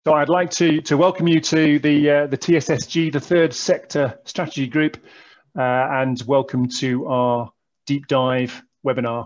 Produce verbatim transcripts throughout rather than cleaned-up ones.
So I'd like to, to welcome you to the, uh, the T S S G, the Third Sector Strategy Group, uh, and welcome to our deep dive webinar.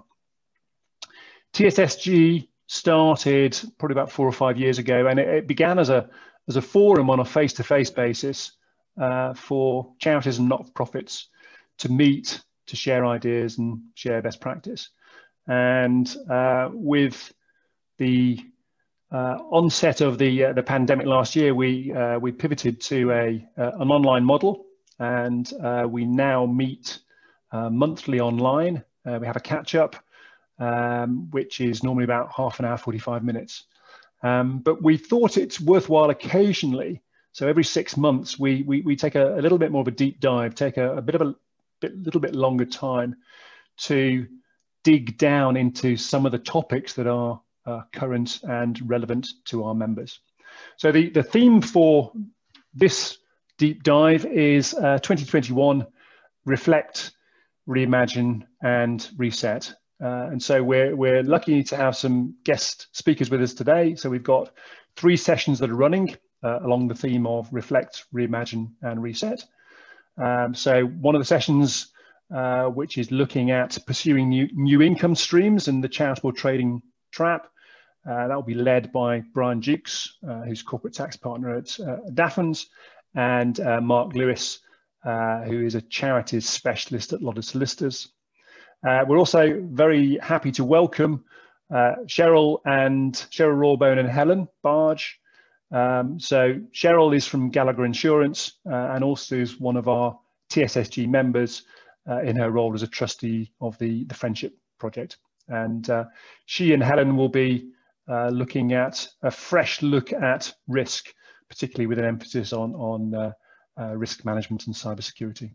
T S S G started probably about four or five years ago, and it, it began as a, as a forum on a face-to-face basis uh, for charities and not-for-profits to meet, to share ideas and share best practice. And uh, with the Uh, onset of the uh, the pandemic last year, we uh, we pivoted to a uh, an online model, and uh, we now meet uh, monthly online. Uh, we have a catch up, um, which is normally about half an hour, forty-five minutes. Um, but we thought it's worthwhile occasionally. So every six months, we we, we take a, a little bit more of a deep dive, take a, a bit of a bit, little bit longer time to dig down into some of the topics that are Uh, current and relevant to our members. So the, the theme for this deep dive is uh, twenty twenty-one, Reflect, Reimagine and Reset. Uh, and so we're, we're lucky to have some guest speakers with us today. So we've got three sessions that are running uh, along the theme of Reflect, Reimagine and Reset. Um, so one of the sessions uh, which is looking at pursuing new, new income streams in the charitable trading trap. Uh, that will be led by Brian Jukes, uh, who's corporate tax partner at uh, Daffins, and uh, Mark Lewis, uh, who is a charities specialist at Lodded Solicitors. Uh, we're also very happy to welcome uh, Cheryl and Cheryl Rawbone and Helen Barge. Um, so Cheryl is from Gallagher Insurance uh, and also is one of our T S S G members uh, in her role as a trustee of the, the Friendship Project. And uh, she and Helen will be Uh, looking at a fresh look at risk, particularly with an emphasis on, on uh, uh, risk management and cybersecurity.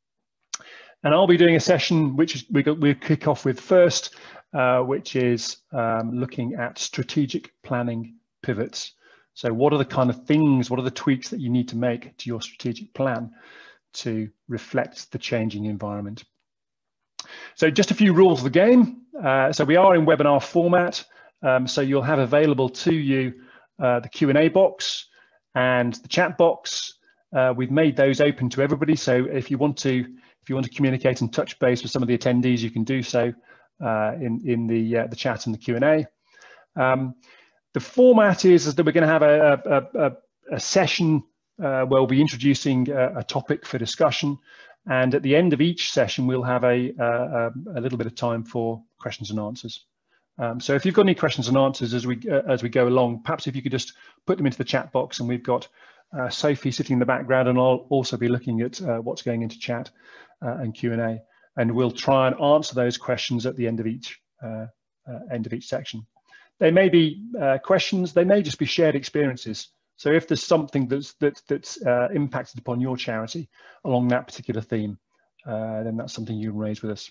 And I'll be doing a session which is, we we'll kick off with first, uh, which is um, looking at strategic planning pivots. So what are the kind of things, what are the tweaks that you need to make to your strategic plan to reflect the changing environment? So just a few rules of the game. Uh, so we are in webinar format. Um, so you'll have available to you uh, the Q and A box and the chat box. Uh, we've made those open to everybody. So if you want to, if you want to communicate and touch base with some of the attendees, you can do so uh, in in the uh, the chat and the Q and A. Um, the format is, is that we're going to have a, a, a, a session uh, where we'll be introducing a, a topic for discussion, and at the end of each session, we'll have a a, a little bit of time for questions and answers. Um, so if you've got any questions and answers as we uh, as we go along, perhaps if you could just put them into the chat box, and we've got uh, Sophie sitting in the background, and I'll also be looking at uh, what's going into chat uh, and Q and A, and we'll try and answer those questions at the end of each uh, uh, end of each section. They may be uh, questions, they may just be shared experiences. So if there's something that's that, that's uh, impacted upon your charity along that particular theme, uh, then that's something you can raise with us.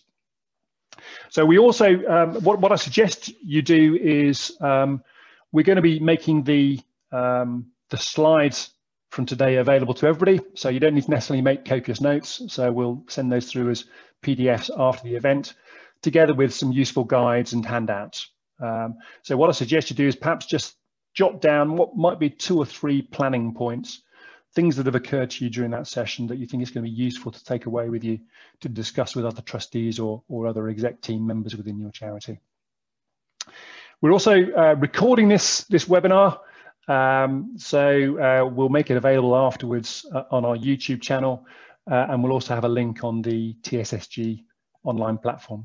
So we also, um, what, what I suggest you do is um, we're going to be making the, um, the slides from today available to everybody. So you don't need to necessarily make copious notes. So we'll send those through as P D Fs after the event, together with some useful guides and handouts. Um, so what I suggest you do is perhaps just jot down what might be two or three planning points, things that have occurred to you during that session that you think is going to be useful to take away with you to discuss with other trustees or, or other exec team members within your charity. We're also uh, recording this, this webinar, um, so uh, we'll make it available afterwards uh, on our YouTube channel, uh, and we'll also have a link on the T S S G online platform.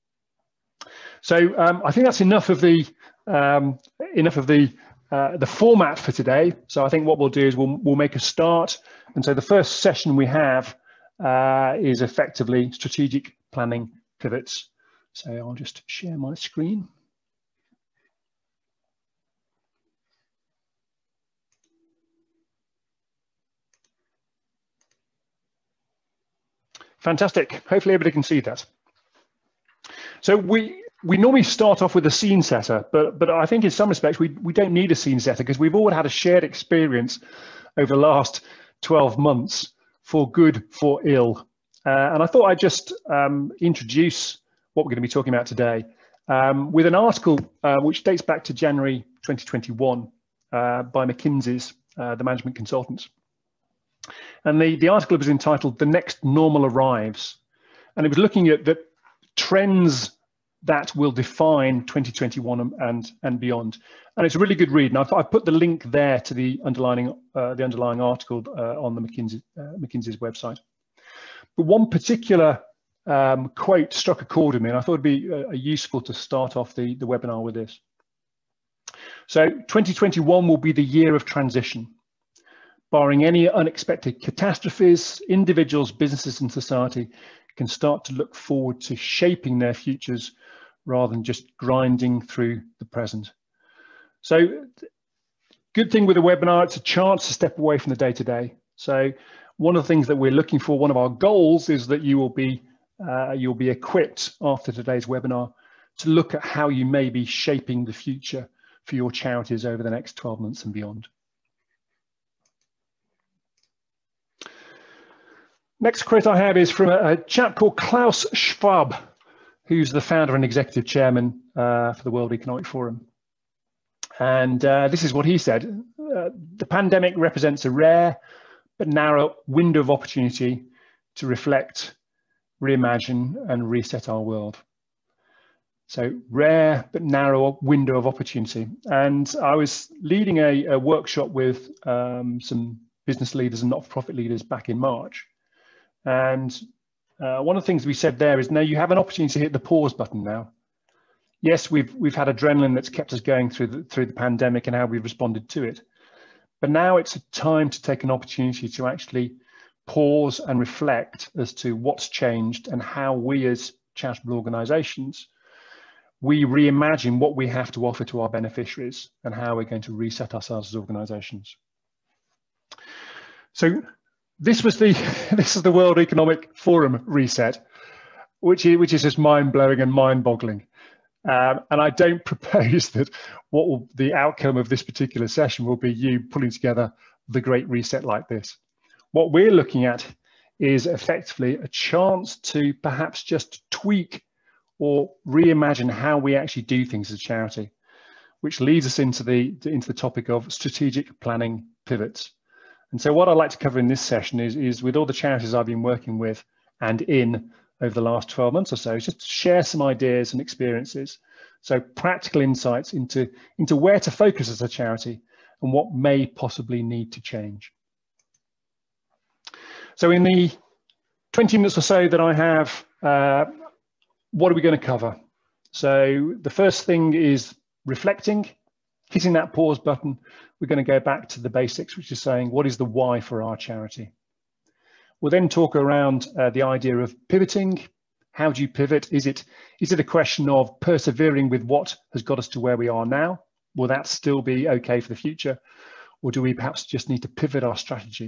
So um, I think that's enough of the, um, enough of the Uh, the format for today. So I think what we'll do is we'll, we'll make a start. And so the first session we have uh, is effectively strategic planning pivots. So I'll just share my screen. Fantastic. Hopefully everybody can see that. So we We normally start off with a scene setter, but but I think in some respects we, we don't need a scene setter because we've all had a shared experience over the last twelve months, for good, for ill. Uh, and I thought I'd just um, introduce what we're going to be talking about today um, with an article uh, which dates back to January twenty twenty-one. uh, by McKinsey's, uh, the management consultants. And the, the article was entitled "The Next Normal Arrives." And it was looking at the trends that will define twenty twenty-one and, and, and beyond. And it's a really good read. And I've, I've put the link there to the underlying, uh, the underlying article uh, on the McKinsey, uh, McKinsey's website. But one particular um, quote struck a chord with me, and I thought it'd be uh, useful to start off the, the webinar with this. So twenty twenty-one will be the year of transition. Barring any unexpected catastrophes, individuals, businesses, and society can start to look forward to shaping their futures rather than just grinding through the present. So, good thing with a webinar, it's a chance to step away from the day-to-day. So, one of the things that we're looking for, one of our goals, is that you will be uh, you'll be equipped after today's webinar to look at how you may be shaping the future for your charities over the next twelve months and beyond. Next quote I have is from a, a chap called Klaus Schwab, who's the founder and executive chairman uh, for the World Economic Forum. And uh, this is what he said: uh, the pandemic represents a rare but narrow window of opportunity to reflect, reimagine, and reset our world. So, rare but narrow window of opportunity. And I was leading a, a workshop with um, some business leaders and not-for-profit leaders back in March. And uh, one of the things we said there is, now you have an opportunity to hit the pause button now. Yes, we've we've had adrenaline that's kept us going through the, through the pandemic and how we've responded to it. But now it's a time to take an opportunity to actually pause and reflect as to what's changed and how we as charitable organisations, we reimagine what we have to offer to our beneficiaries and how we're going to reset ourselves as organisations. So, This was the this is the World Economic Forum reset, which is, which is just mind-blowing and mind-boggling. Um, and I don't propose that what will, the outcome of this particular session will be you pulling together the great reset like this. What we're looking at is effectively a chance to perhaps just tweak or reimagine how we actually do things as a charity, which leads us into the into the topic of strategic planning pivots. And so what I'd like to cover in this session is, is with all the charities I've been working with and in over the last twelve months or so, is just to share some ideas and experiences. So practical insights into, into where to focus as a charity and what may possibly need to change. So in the twenty minutes or so that I have, uh, what are we going to cover? So the first thing is reflecting, hitting that pause button. We're going to go back to the basics, which is saying, what is the why for our charity? We'll then talk around uh, the idea of pivoting. How do you pivot? Is it, is it a question of persevering with what has got us to where we are now? Will that still be okay for the future? Or do we perhaps just need to pivot our strategy?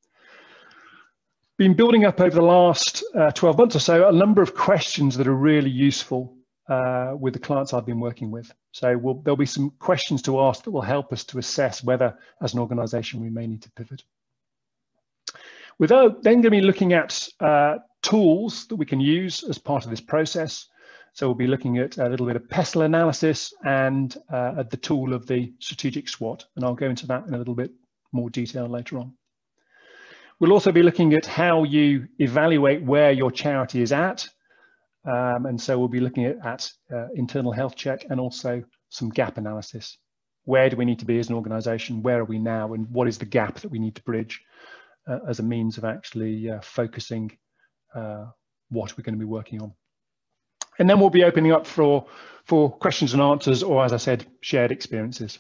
Been building up over the last uh, twelve months or so a number of questions that are really useful uh, with the clients I've been working with. So we'll, there'll be some questions to ask that will help us to assess whether, as an organisation, we may need to pivot. We're then going to be looking at uh, tools that we can use as part of this process. So we'll be looking at a little bit of PESTLE analysis and uh, at the tool of the strategic SWOT, and I'll go into that in a little bit more detail later on. We'll also be looking at how you evaluate where your charity is at, um, and so we'll be looking at, at uh, internal health check and also some gap analysis. Where do we need to be as an organisation? Where are we now, and what is the gap that we need to bridge uh, as a means of actually uh, focusing uh, what we're going to be working on? And then we'll be opening up for, for questions and answers, or as I said, shared experiences.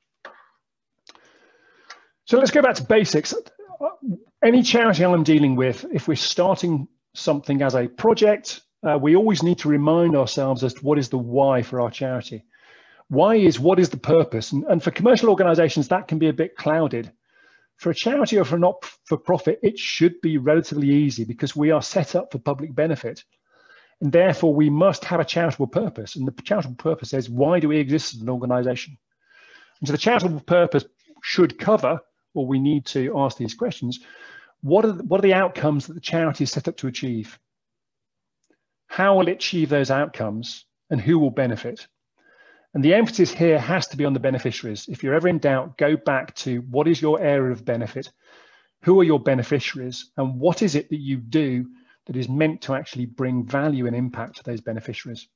So let's go back to basics. Any charity I'm dealing with, if we're starting something as a project, uh, we always need to remind ourselves as to what is the why for our charity. Why is what is the purpose? And, and for commercial organizations, that can be a bit clouded. For a charity or for a not-for-profit, it should be relatively easy because we are set up for public benefit. And therefore, we must have a charitable purpose. And the charitable purpose says, why do we exist as an organization? And so the charitable purpose should cover, or we need to ask these questions, what are the, what are the outcomes that the charity is set up to achieve? How will it achieve those outcomes, and who will benefit? And the emphasis here has to be on the beneficiaries. If you're ever in doubt, go back to what is your area of benefit, who are your beneficiaries, and what is it that you do that is meant to actually bring value and impact to those beneficiaries.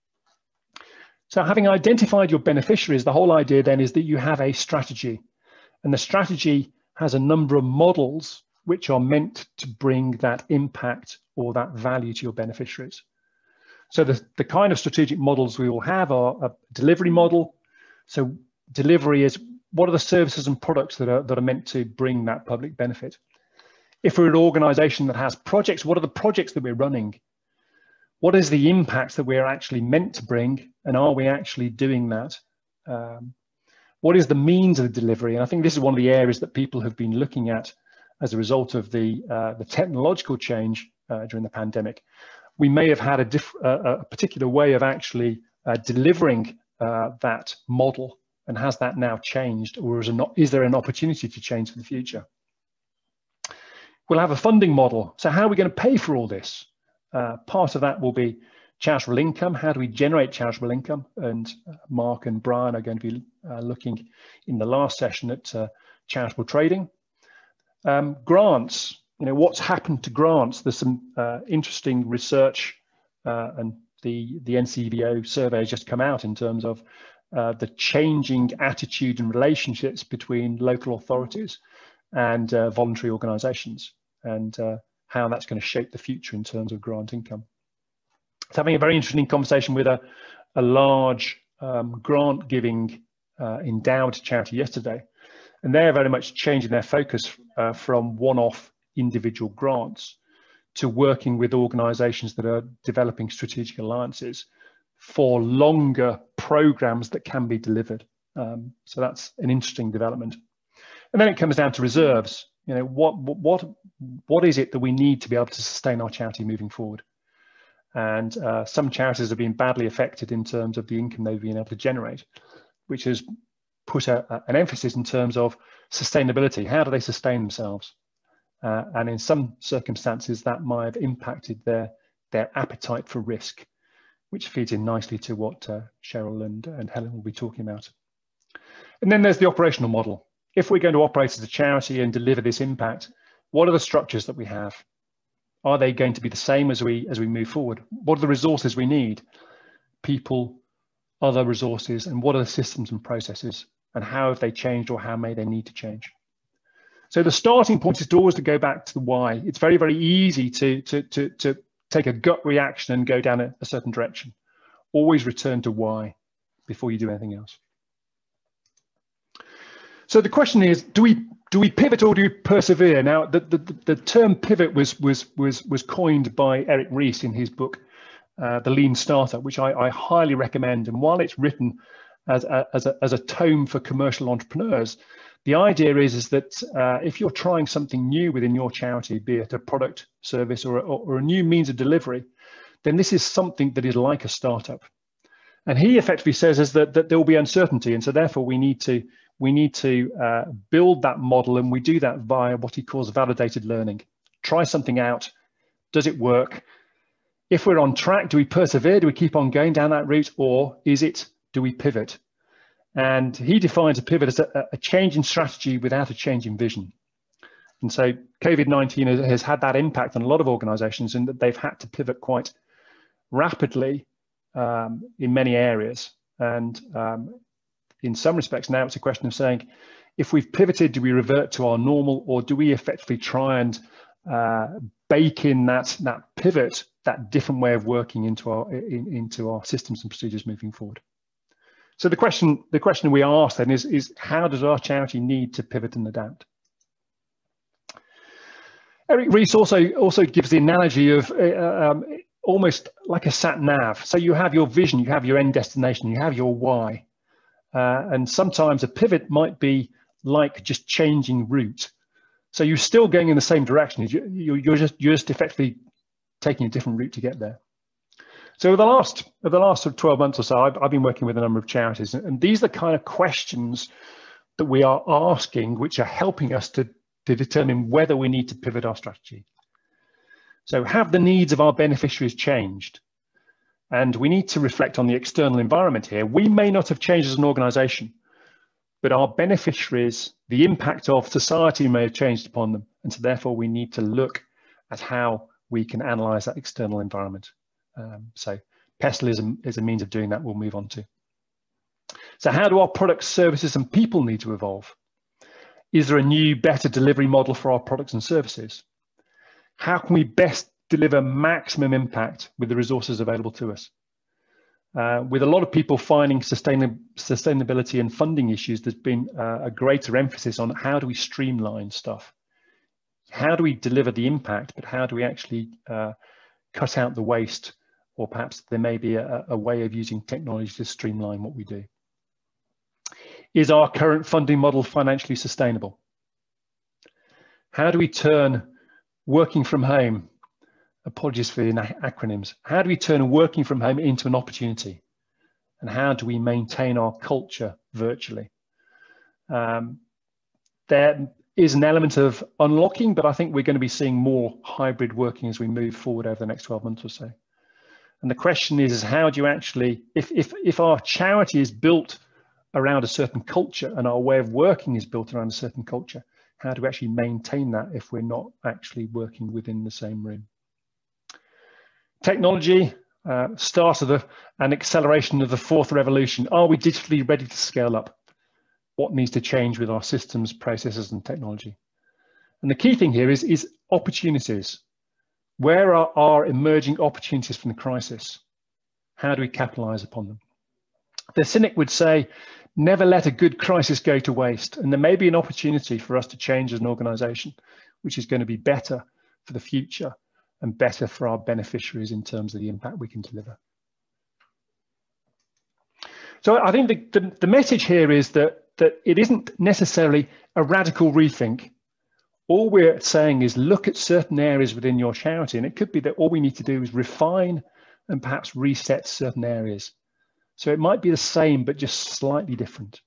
So having identified your beneficiaries, the whole idea then is that you have a strategy, and the strategy has a number of models which are meant to bring that impact or that value to your beneficiaries. So the, the kind of strategic models we will have are a delivery model. So delivery is, what are the services and products that are, that are meant to bring that public benefit? If we're an organization that has projects, what are the projects that we're running? What is the impact that we're actually meant to bring? And are we actually doing that? Um, what is the means of the delivery? And I think this is one of the areas that people have been looking at as a result of the, uh, the technological change uh, during the pandemic. We may have had a, diff uh, a particular way of actually uh, delivering uh, that model, and has that now changed, or is, not, is there an opportunity to change for the future? We'll have a funding model. So how are we going to pay for all this? Uh, part of that will be charitable income. How do we generate charitable income? And uh, Mark and Brian are going to be uh, looking in the last session at uh, charitable trading. Um, grants. You know, what's happened to grants? There's some uh, interesting research, uh, and the, the N C V O survey has just come out in terms of uh, the changing attitude and relationships between local authorities and uh, voluntary organisations, and uh, how that's going to shape the future in terms of grant income. I was having a very interesting conversation with a, a large um, grant giving uh, endowed charity yesterday, and they're very much changing their focus uh, from one-off individual grants to working with organizations that are developing strategic alliances for longer programs that can be delivered. Um, so that's an interesting development. And then it comes down to reserves. You know, what, what, what is it that we need to be able to sustain our charity moving forward? And uh, some charities have been badly affected in terms of the income they've been able to generate, which has put a, a, an emphasis in terms of sustainability. How do they sustain themselves? Uh, and in some circumstances, that might have impacted their, their appetite for risk, which feeds in nicely to what uh, Cheryl and, and Helen will be talking about. And then there's the operational model. If we're going to operate as a charity and deliver this impact, what are the structures that we have? Are they going to be the same as we, as we move forward? What are the resources we need? People, other resources, and what are the systems and processes? And how have they changed, or how may they need to change? So the starting point is to always to go back to the why. It's very, very easy to, to, to, to take a gut reaction and go down a, a certain direction. Always return to why before you do anything else. So the question is, do we do we pivot or do we persevere? Now, the, the, the term pivot was, was, was, was coined by Eric Ries in his book, uh, The Lean Startup, which I, I highly recommend. And while it's written as a, as a, as a tome for commercial entrepreneurs, the idea is, is that uh, if you're trying something new within your charity, be it a product, service, or, or, or a new means of delivery, then this is something that is like a startup. And he effectively says is that, that there will be uncertainty. And so therefore we need to, we need to uh, build that model, and we do that via what he calls validated learning. Try something out. Does it work? If we're on track, do we persevere? Do we keep on going down that route? Or is it, do we pivot? And he defines a pivot as a, a change in strategy without a change in vision. And so COVID nineteen has, has had that impact on a lot of organizations, in that they've had to pivot quite rapidly um, in many areas. And um, in some respects now it's a question of saying, if we've pivoted, do we revert to our normal, or do we effectively try and uh, bake in that, that pivot, that different way of working into our, in, into our systems and procedures moving forward? So the question, the question we ask then is, is how does our charity need to pivot and adapt? Eric Ries also, also gives the analogy of uh, um, almost like a sat nav. So you have your vision, you have your end destination, you have your why. Uh, and sometimes a pivot might be like just changing route. So you're still going in the same direction. You, you're, just, you're just effectively taking a different route to get there. So over the last, over the last sort of twelve months or so, I've, I've been working with a number of charities, and these are the kind of questions that we are asking, which are helping us to, to determine whether we need to pivot our strategy. So have the needs of our beneficiaries changed? And we need to reflect on the external environment here. We may not have changed as an organization, but our beneficiaries, the impact of society may have changed upon them. And so therefore we need to look at how we can analyze that external environment. Um, so PESTLE is a, is a means of doing that we'll move on to. So how do our products, services, and people need to evolve? Is there a new, better delivery model for our products and services? How can we best deliver maximum impact with the resources available to us? Uh, with a lot of people finding sustain sustainability and funding issues, there's been uh, a greater emphasis on how do we streamline stuff? How do we deliver the impact, but how do we actually uh, cut out the waste? Or perhaps there may be a, a way of using technology to streamline what we do. Is our current funding model financially sustainable? How do we turn working from home, apologies for the acronyms, how do we turn working from home into an opportunity? And how do we maintain our culture virtually? Um, there is an element of unlocking, but I think we're going to be seeing more hybrid working as we move forward over the next twelve months or so. And the question is, is how do you actually, if, if, if our charity is built around a certain culture and our way of working is built around a certain culture, how do we actually maintain that if we're not actually working within the same room? Technology, uh, start of the, an acceleration of the fourth revolution. Are we digitally ready to scale up? What needs to change with our systems, processes, and technology? And the key thing here is, is opportunities. Where are our emerging opportunities from the crisis? How do we capitalize upon them? The cynic would say, never let a good crisis go to waste. And there may be an opportunity for us to change as an organization, which is going to be better for the future and better for our beneficiaries in terms of the impact we can deliver. So I think the, the, the message here is that, that it isn't necessarily a radical rethink. All we're saying is look at certain areas within your charity, and it could be that all we need to do is refine and perhaps reset certain areas. So it might be the same, but just slightly different.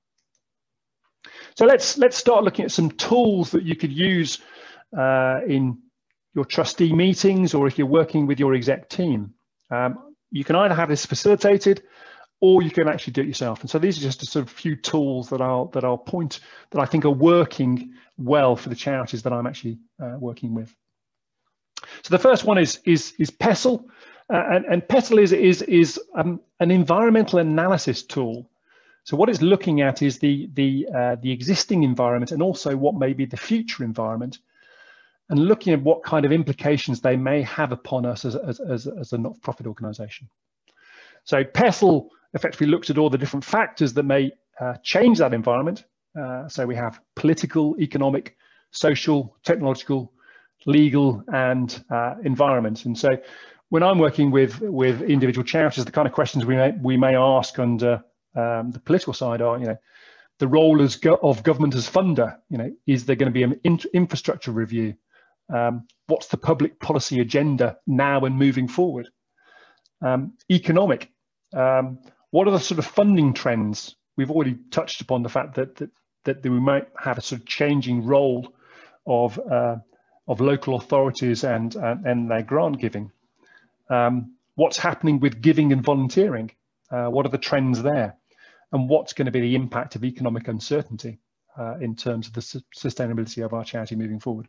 So let's, let's start looking at some tools that you could use uh, in your trustee meetings, or if you're working with your exec team. Um, you can either have this facilitated, or you can actually do it yourself. And so these are just a sort of few tools that I'll, that I'll point, that I think are working well for the charities that I'm actually uh, working with. So the first one is, is, is PESTLE. Uh, and, and PESTLE is, is, is um, an environmental analysis tool. So what it's looking at is the, the, uh, the existing environment and also what may be the future environment, and looking at what kind of implications they may have upon us as, as, as, as a not-for-profit organisation. So PESTLE effectively looks at all the different factors that may uh, change that environment. Uh, so we have political, economic, social, technological, legal, and uh, environment. And so when I'm working with, with individual charities, the kind of questions we may, we may ask under um, the political side are, you know, the role as go of government as funder. You know, is there going to be an in infrastructure review? Um, what's the public policy agenda now and moving forward? Um, economic, um, what are the sort of funding trends? We've already touched upon the fact that that, that we might have a sort of changing role of uh, of local authorities and and, and their grant giving. Um, what's happening with giving and volunteering? Uh, what are the trends there? And what's going to be the impact of economic uncertainty uh, in terms of the su sustainability of our charity moving forward?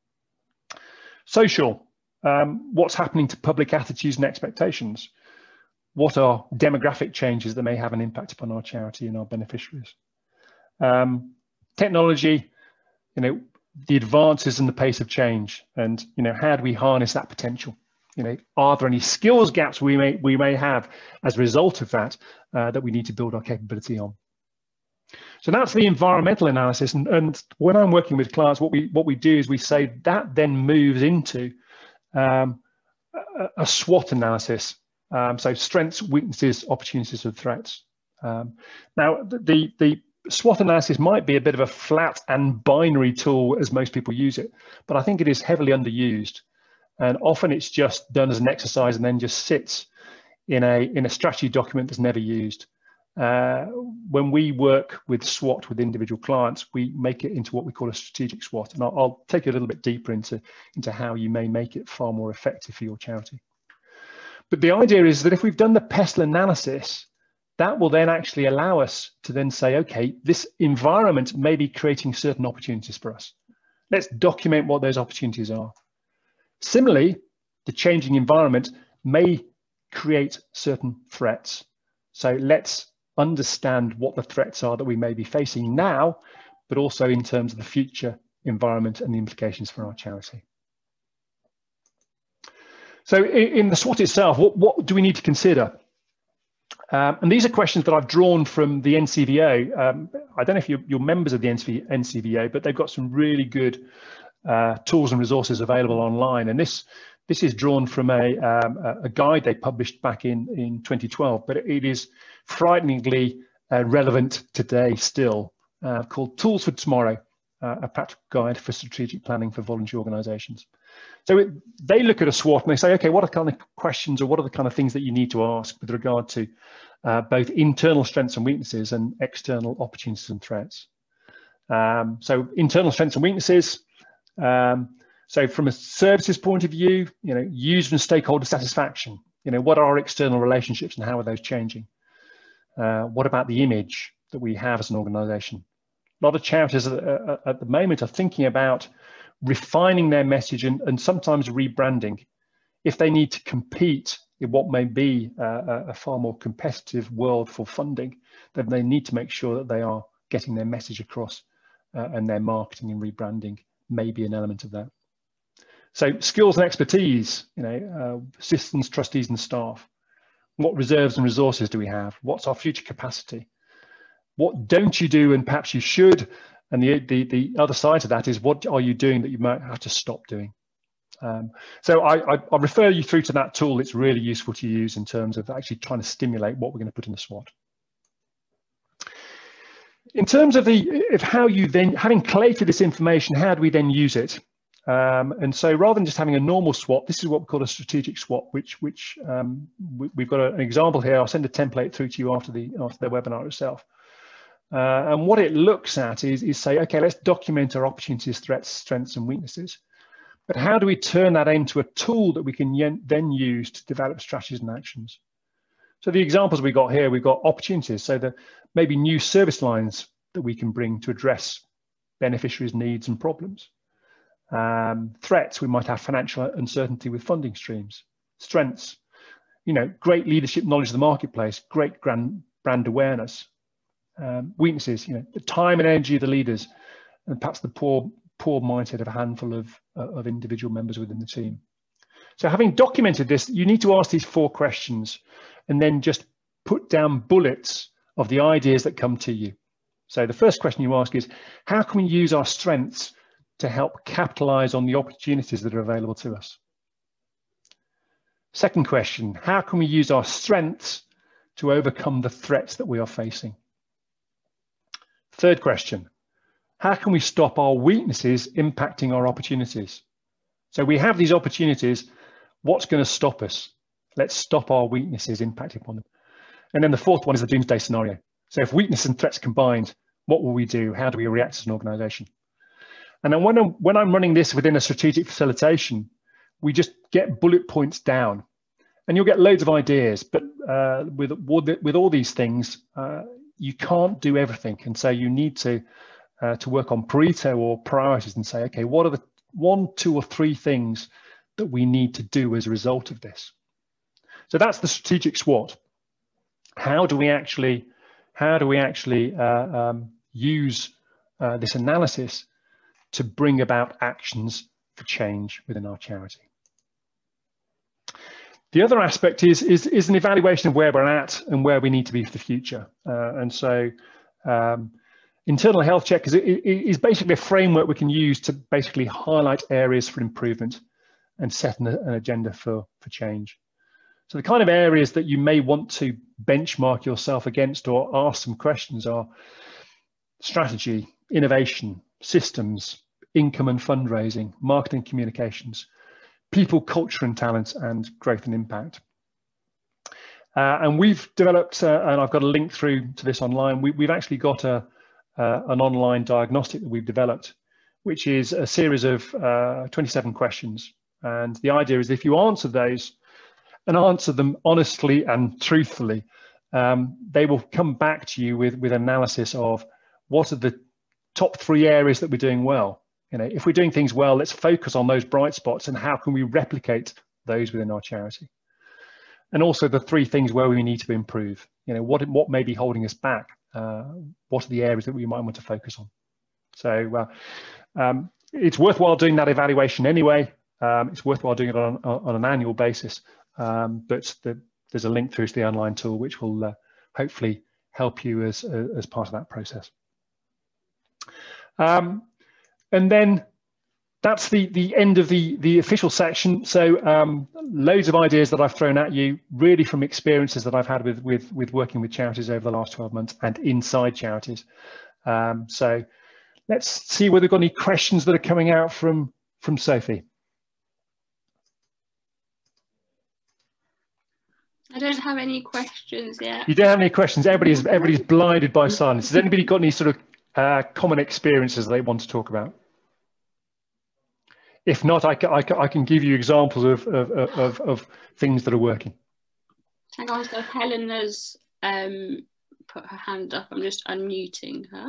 Social, um, what's happening to public attitudes and expectations? What are demographic changes that may have an impact upon our charity and our beneficiaries? Um, technology, you know, the advances and the pace of change, and you know, how do we harness that potential? You know, are there any skills gaps we may we may have as a result of that uh, that we need to build our capability on? So that's the environmental analysis, and, and when I'm working with clients, what we what we do is we say that then moves into um, a, a SWOT analysis. Um, so strengths, weaknesses, opportunities, and threats. Um, now the the SWOT analysis might be a bit of a flat and binary tool as most people use it, but I think it is heavily underused. And often it's just done as an exercise and then just sits in a in a strategy document that's never used. Uh, when we work with SWOT with individual clients, we make it into what we call a strategic SWOT. And I'll, I'll take you a little bit deeper into, into how you may make it far more effective for your charity. But the idea is that if we've done the pestle analysis, that will then actually allow us to then say, okay, this environment may be creating certain opportunities for us. Let's document what those opportunities are. Similarly, the changing environment may create certain threats. So let's understand what the threats are that we may be facing now, but also in terms of the future environment and the implications for our charity. So in the SWOT itself, what, what do we need to consider? Um, and these are questions that I've drawn from the N C V O. Um, I don't know if you're, you're members of the N C V O, but they've got some really good uh, tools and resources available online. And this this is drawn from a, um, a guide they published back in, in twenty twelve, but it is frighteningly uh, relevant today still, uh, called Tools for Tomorrow, uh, a practical guide for strategic planning for voluntary organizations. So it, they look at a SWOT and they say, okay, what are the kind of questions or what are the kind of things that you need to ask with regard to uh, both internal strengths and weaknesses and external opportunities and threats. Um, so internal strengths and weaknesses. Um, so from a services point of view, you know, user and stakeholder satisfaction. You know, what are our external relationships and how are those changing? Uh, what about the image that we have as an organization? A lot of charities at, at, at the moment are thinking about refining their message and, and sometimes rebranding. If they need to compete in what may be a, a far more competitive world for funding, then they need to make sure that they are getting their message across, uh, and their marketing and rebranding may be an element of that. So skills and expertise, you know, uh, assistants, trustees and staff. What reserves and resources do we have? What's our future capacity? What don't you do and perhaps you should? And the, the, the other side to that is, what are you doing that you might have to stop doing? Um, so I, I, I refer you through to that tool. It's really useful to use in terms of actually trying to stimulate what we're going to put in the SWOT. In terms of the of how you then, having collated this information, how do we then use it? Um, and so rather than just having a normal SWOT, this is what we call a strategic SWOT, which which um, we, we've got a, an example here. I'll send a template through to you after the after the webinar itself. Uh, and what it looks at is, is say, okay, let's document our opportunities, threats, strengths, and weaknesses. But how do we turn that into a tool that we can then use to develop strategies and actions? So the examples we got here, we've got opportunities. So the maybe new service lines that we can bring to address beneficiaries' needs and problems. Um, threats, we might have financial uncertainty with funding streams. Strengths, you know, great leadership knowledge of the marketplace, great brand, brand awareness. Um, weaknesses, you know, the time and energy of the leaders, and perhaps the poor, poor mindset of a handful of, uh, of individual members within the team. So having documented this, you need to ask these four questions and then just put down bullets of the ideas that come to you. So the first question you ask is, how can we use our strengths to help capitalize on the opportunities that are available to us? Second question, how can we use our strengths to overcome the threats that we are facing? Third question, how can we stop our weaknesses impacting our opportunities? So we have these opportunities, what's going to stop us? Let's stop our weaknesses impacting upon them. And then the fourth one is the doomsday scenario. So if weakness and threats combined, what will we do? How do we react as an organization? And then when I'm, when I'm running this within a strategic facilitation, we just get bullet points down. And you'll get loads of ideas, but uh, with, with all these things, uh, you can't do everything. And so you need to, uh, to work on Pareto or priorities and say, okay, what are the one, two or three things that we need to do as a result of this? So that's the strategic SWOT. How do we actually, how do we actually uh, um, use uh, this analysis to bring about actions for change within our charity? The other aspect is, is, is an evaluation of where we're at and where we need to be for the future. Uh, and so um, internal health check is, is basically a framework we can use to basically highlight areas for improvement and set an, an agenda for, for change. So the kind of areas that you may want to benchmark yourself against or ask some questions are strategy, innovation, systems, income and fundraising, marketing communications, people, culture and talent, and growth and impact. Uh, and we've developed, uh, and I've got a link through to this online, we, we've actually got a, uh, an online diagnostic that we've developed, which is a series of uh, twenty-seven questions. And the idea is if you answer those and answer them honestly and truthfully, um, they will come back to you with, with analysis of what are the top three areas that we're doing well. You know, if we're doing things well, let's focus on those bright spots and how can we replicate those within our charity. And also the three things where we need to improve. You know, what, what may be holding us back? Uh, what are the areas that we might want to focus on? So uh, um, it's worthwhile doing that evaluation anyway. Um, it's worthwhile doing it on, on an annual basis. Um, but the, there's a link through to the online tool which will uh, hopefully help you as, uh, as part of that process. Um, and then that's the, the end of the, the official section. So um, loads of ideas that I've thrown at you, really from experiences that I've had with, with, with working with charities over the last twelve months and inside charities. Um, so let's see whether we've got any questions that are coming out from, from Sophie. I don't have any questions yet. You don't have any questions? Everybody's, everybody's blinded by silence. Has anybody got any sort of uh, common experiences they want to talk about? If not, I can, I can, I can give you examples of, of, of, of things that are working. Hang on, so Helena's um, put her hand up. I'm just unmuting her.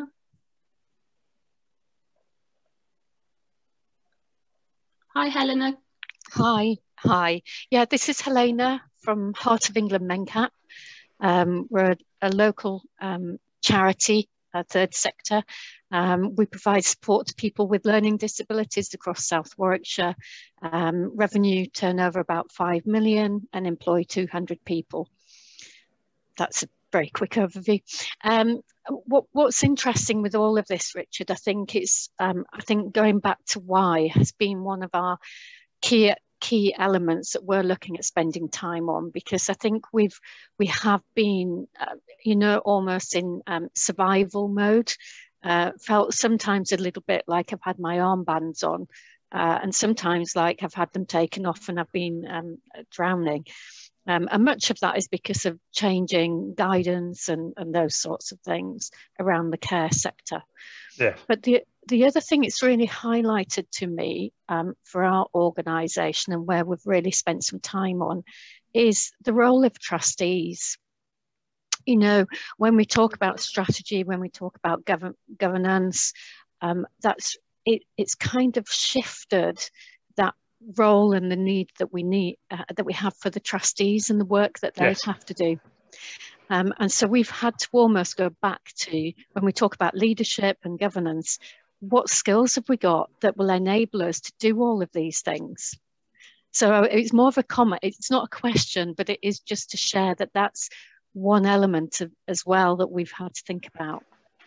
Hi, Helena. Hi, hi. Yeah, this is Helena from Heart of England MenCap. Um, we're a, a local um, charity, a third sector. Um, we provide support to people with learning disabilities across South Warwickshire. Um, revenue turnover about five million and employ two hundred people. That's a very quick overview. Um, what, what's interesting with all of this, Richard, I think is, um, I think going back to why has been one of our key key elements that we're looking at spending time on, because I think we've we have been, uh, you know, almost in um, survival mode. Uh, felt sometimes a little bit like I've had my armbands on, uh, and sometimes like I've had them taken off and I've been um, drowning. Um, and much of that is because of changing guidance and, and those sorts of things around the care sector. Yeah. But the the other thing it's really highlighted to me um, for our organisation and where we've really spent some time on is the role of trustees. You know, when we talk about strategy, when we talk about govern governance, um, that's it, it's kind of shifted that role and the need that we need uh, that we have for the trustees and the work that they yes. have to do. Um, and so we've had to almost go back to, when we talk about leadership and governance, what skills have we got that will enable us to do all of these things? So it's more of a comment. It's not a question, but it is just to share that that's one element of, as well that we've had to think about.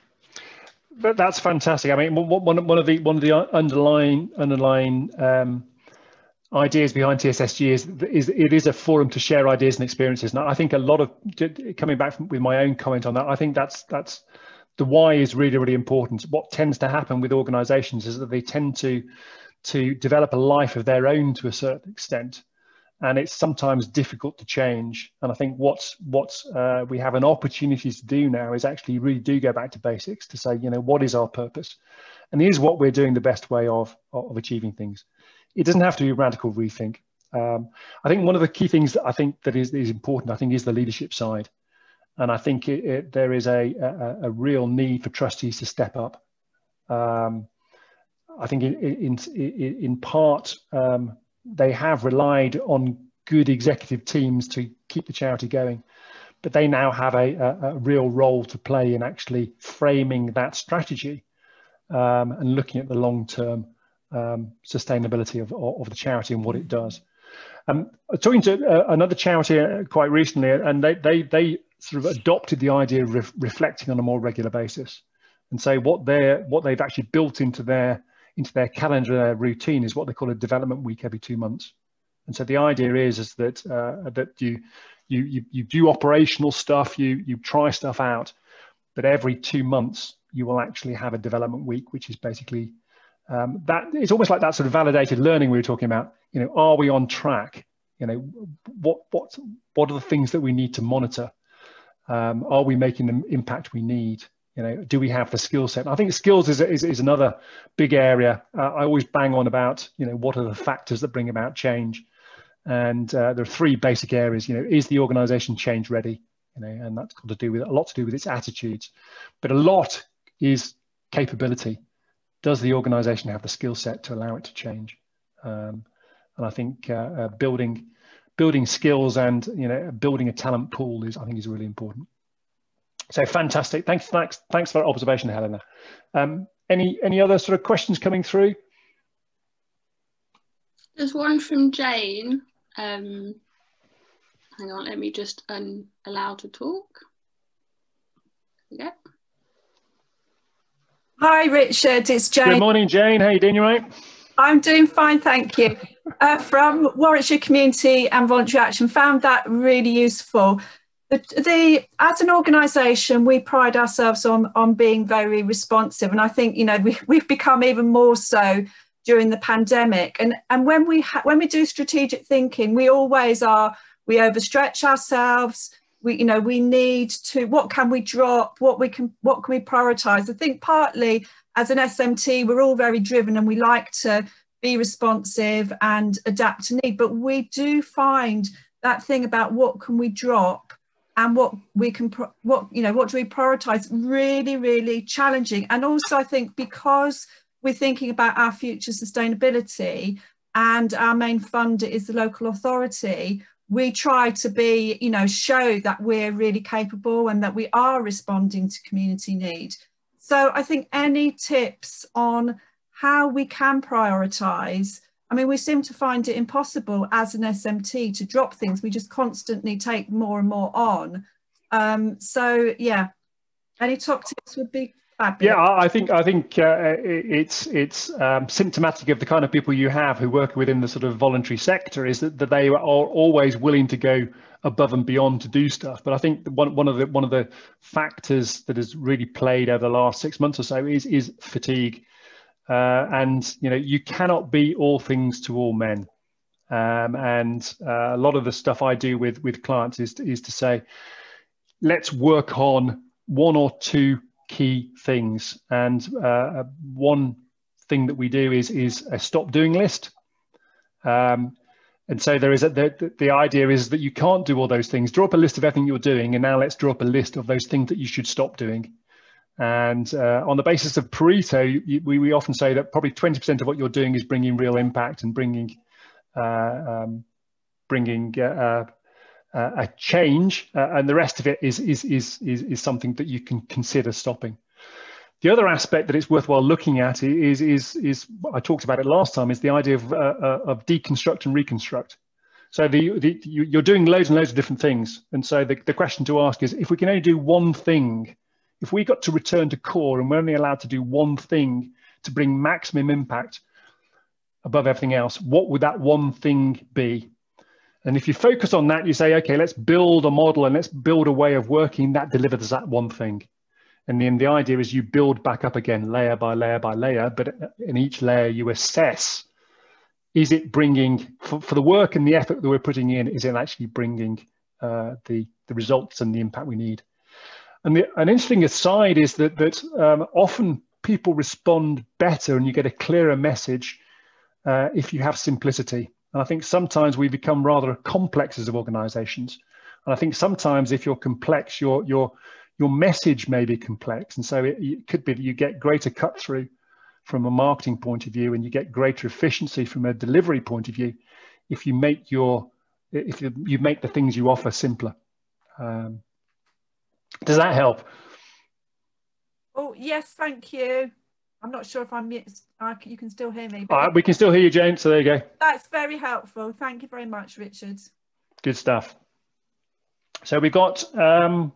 But that's fantastic. I mean, one, one of the one of the underlying underlying um, ideas behind T S S G is, is it is a forum to share ideas and experiences. And I think a lot of, coming back from, with my own comment on that, I think that's that's the why is really, really important. What tends to happen with organizations is that they tend to to develop a life of their own to a certain extent, and it's sometimes difficult to change. And I think what's what's uh, we have an opportunity to do now is actually really do go back to basics to say, you know, what is our purpose, and here's what we're doing the best way of of achieving things. It doesn't have to be a radical rethink. Um, I think one of the key things that I think that is, is important, I think, is the leadership side. And I think it, it, there is a, a, a real need for trustees to step up. Um, I think in, in, in, in part, um, they have relied on good executive teams to keep the charity going, but they now have a, a, a real role to play in actually framing that strategy um, and looking at the long-term Um, sustainability of, of the charity and what it does. Um, talking to uh, another charity uh, quite recently, and they, they, they sort of adopted the idea of re reflecting on a more regular basis, and say what they're what they've actually built into their into their calendar, their routine, is what they call a development week every two months. And so the idea is is that uh, that you, you you you do operational stuff, you you try stuff out, but every two months you will actually have a development week, which is basically Um, that it's almost like that sort of validated learning we were talking about. You know, are we on track? You know, what what what are the things that we need to monitor? Um, are we making the impact we need? You know, do we have the skill set? I think skills is is, is another big area. Uh, I always bang on about, you know, what are the factors that bring about change? And uh, there are three basic areas. You know, is the organisation change ready? You know, and that's got to do with a lot to do with its attitudes, but a lot is capability. Does the organisation have the skill set to allow it to change? Um, and I think uh, uh, building building skills and you know building a talent pool is I think is really important. So fantastic. Thanks, thanks, thanks for that observation, Helena. Um, any any other sort of questions coming through? There's one from Jane. Um, hang on, let me just um, allow to talk. Yeah. Hi, Richard. It's Jane. Good morning, Jane. How you doing? You right? I'm doing fine, thank you. Uh, from Warwickshire Community and Voluntary Action, found that really useful. The, the as an organisation, we pride ourselves on on being very responsive, and I think you know we, we've become even more so during the pandemic. And and when we ha when we do strategic thinking, we always are we overstretch ourselves. We you know we need to what can we drop? What we can what can we prioritise? I think partly as an S M T, we're all very driven and we like to be responsive and adapt to need. But we do find that thing about what can we drop and what we can, what, you know, what do we prioritise really, really challenging. And also I think because we're thinking about our future sustainability and our main funder is the local authority, we try to be, you know, show that we're really capable and that we are responding to community need. So I think any tips on how we can prioritise, I mean, we seem to find it impossible as an S M T to drop things. We just constantly take more and more on. Um, so yeah, any top tips would be fabulous. Yeah, I think I think uh, it's it's um, symptomatic of the kind of people you have who work within the sort of voluntary sector is that, that they are always willing to go above and beyond to do stuff. But I think one one of the one of the factors that has really played over the last six months or so is is fatigue. Uh, and you know you cannot be all things to all men, um, and uh, a lot of the stuff I do with with clients is to, is to say, let's work on one or two key things. And uh, one thing that we do is is a stop doing list. Um, and so there is a, the the idea is that you can't do all those things. Draw up a list of everything you're doing, and now let's draw up a list of those things that you should stop doing. And uh, on the basis of Pareto, you, we, we often say that probably twenty percent of what you're doing is bringing real impact and bringing uh, um, bringing uh, uh, a change, uh, and the rest of it is, is, is, is, is something that you can consider stopping. The other aspect that it's worthwhile looking at is, is, is I talked about it last time, is the idea of, uh, of deconstruct and reconstruct. So the, the, you're doing loads and loads of different things. And so the, the question to ask is, if we can only do one thing, if we got to return to core and we're only allowed to do one thing to bring maximum impact above everything else, what would that one thing be? And if you focus on that, you say, okay, let's build a model and let's build a way of working that delivers that one thing. And then the idea is you build back up again, layer by layer by layer, but in each layer you assess, is it bringing, for, for the work and the effort that we're putting in, is it actually bringing uh, the, the results and the impact we need? And the, an interesting aside is that, that um, often people respond better and you get a clearer message uh, if you have simplicity. And I think sometimes we become rather complex as organizations. And I think sometimes if you're complex, your, your, your message may be complex. And so it, it could be that you get greater cut through from a marketing point of view and you get greater efficiency from a delivery point of view if you make, your, if you, you make the things you offer simpler. Um, Does that help? Oh, yes, thank you. I'm not sure if I'm, uh, you can still hear me. All right, we can still hear you, Jane, so there you go. That's very helpful. Thank you very much, Richard. Good stuff. So we've got, um,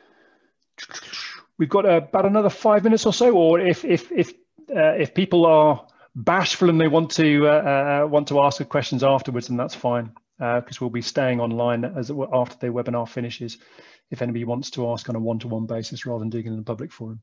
we've got about another five minutes or so, or if, if, if, uh, if people are bashful and they want to, uh, uh, want to ask questions afterwards, then that's fine, because uh, we'll be staying online as after the webinar finishes, if anybody wants to ask on a one-to-one basis rather than doing it in a public forum.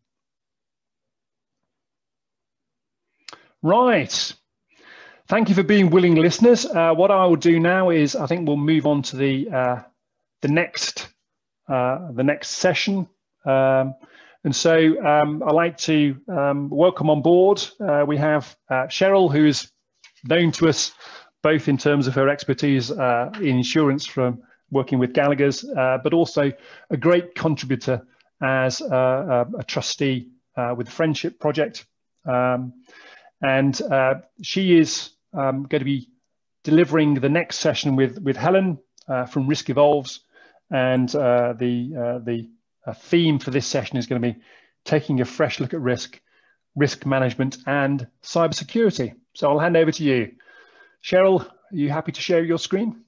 Right. Thank you for being willing listeners. Uh, what I will do now is I think we'll move on to the uh, the next uh, the next session. Um, and so um, I'd like to um, welcome on board. Uh, we have uh, Cheryl, who is known to us both in terms of her expertise uh, in insurance from working with Gallagher's, uh, but also a great contributor as a, a, a trustee uh, with the Friendship Project. Um, and uh, she is um, going to be delivering the next session with, with Helen uh, from Risk Evolves. And uh, the, uh, the uh, theme for this session is going to be taking a fresh look at risk, risk management and cybersecurity. So I'll hand over to you. Cheryl, are you happy to share your screen?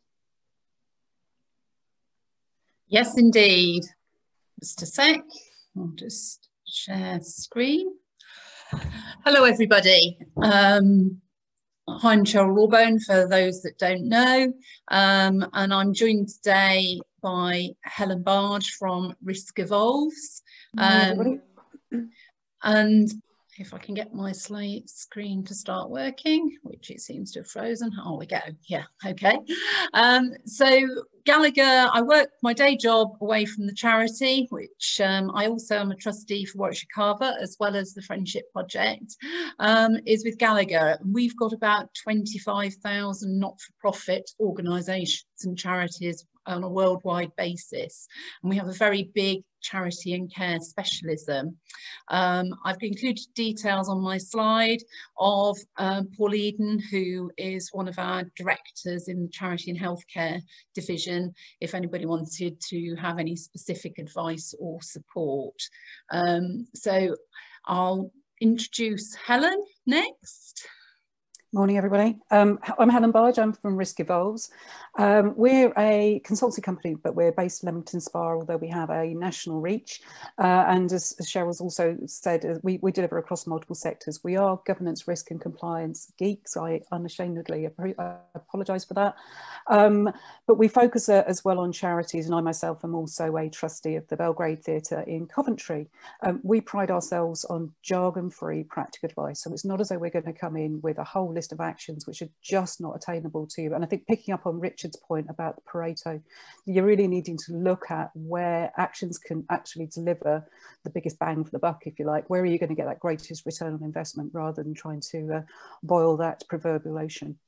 Yes, indeed. Just a sec, I'll just share screen. Hello, everybody. Um, I'm Cheryl Rawbone, for those that don't know, um, and I'm joined today by Helen Barge from Risk Evolves. Um, and if I can get my slide screen to start working, which it seems to have frozen. Oh, we go. Yeah, okay. Um, so Gallagher, I work my day job away from the charity, which um, I also am a trustee for Warwickshire Carver, as well as the Friendship Project, um, is with Gallagher. We've got about twenty-five thousand not-for-profit organisations and charities on a worldwide basis, and we have a very big charity and care specialism. Um, I've included details on my slide of um, Paul Eden, who is one of our directors in the Charity and Healthcare division, if anybody wanted to have any specific advice or support. Um, so I'll introduce Helen next. Morning, everybody. Um, I'm Helen Barge. I'm from Risk Evolves. Um, we're a consultancy company, but we're based in Leamington Spa, although we have a national reach. Uh, and as, as Cheryl's also said, uh, we, we deliver across multiple sectors. We are governance, risk and compliance geeks. I unashamedly I apologise for that. Um, but we focus uh, as well on charities, and I myself am also a trustee of the Belgrade Theatre in Coventry. Um, we pride ourselves on jargon-free practical advice. So it's not as though we're going to come in with a whole list of actions which are just not attainable to you. And I think picking up on Richard's point about the Pareto, you're really needing to look at where actions can actually deliver the biggest bang for the buck, if you like. Where are you going to get that greatest return on investment, rather than trying to uh, boil that proverbial ocean?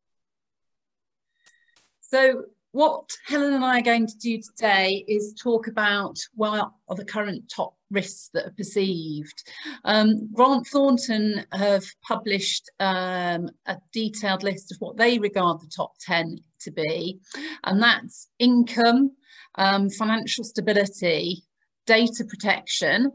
So what Helen and I are going to do today is talk about what are the current top risks that are perceived. Um, Grant Thornton have published um, a detailed list of what they regard the top ten to be, and that's income, um, financial stability, data protection,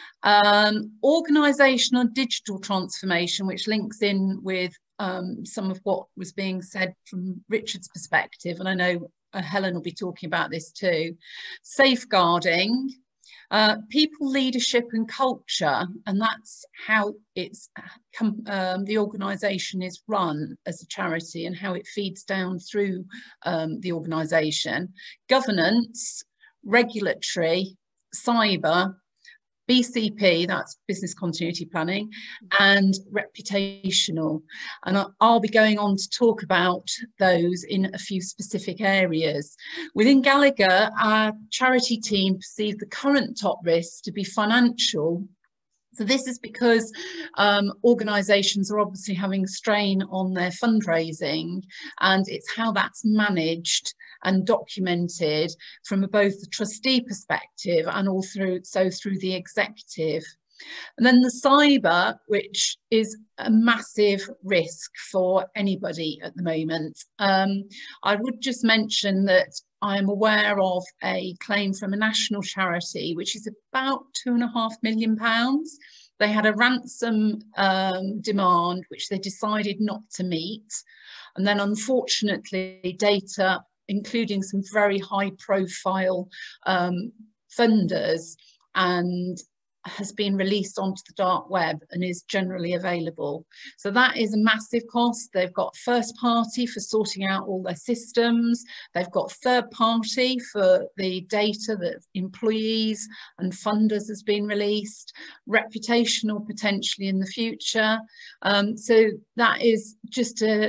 um, organisational and digital transformation, which links in with um, some of what was being said from Richard's perspective, and I know uh, Helen will be talking about this too, safeguarding, uh, people, leadership and culture, and that's how it's um, the organisation is run as a charity and how it feeds down through um, the organisation, governance, regulatory, cyber, B C P, that's business continuity planning, and reputational. And I'll be going on to talk about those in a few specific areas. Within Gallagher, our charity team perceive the current top risks to be financial. So this is because um, organisations are obviously having strain on their fundraising, and it's how that's managed and documented from both the trustee perspective and also so through the executive. And then the cyber, which is a massive risk for anybody at the moment. Um, I would just mention that I'm aware of a claim from a national charity, which is about two and a half million pounds. They had a ransom um, demand, which they decided not to meet. And then unfortunately, data, including some very high profile um, funders, and has been released onto the dark web and is generally available. So that is a massive cost. They've got first party for sorting out all their systems. They've got third party for the data that employees and funders has been released, reputational potentially in the future. Um, so that is just a,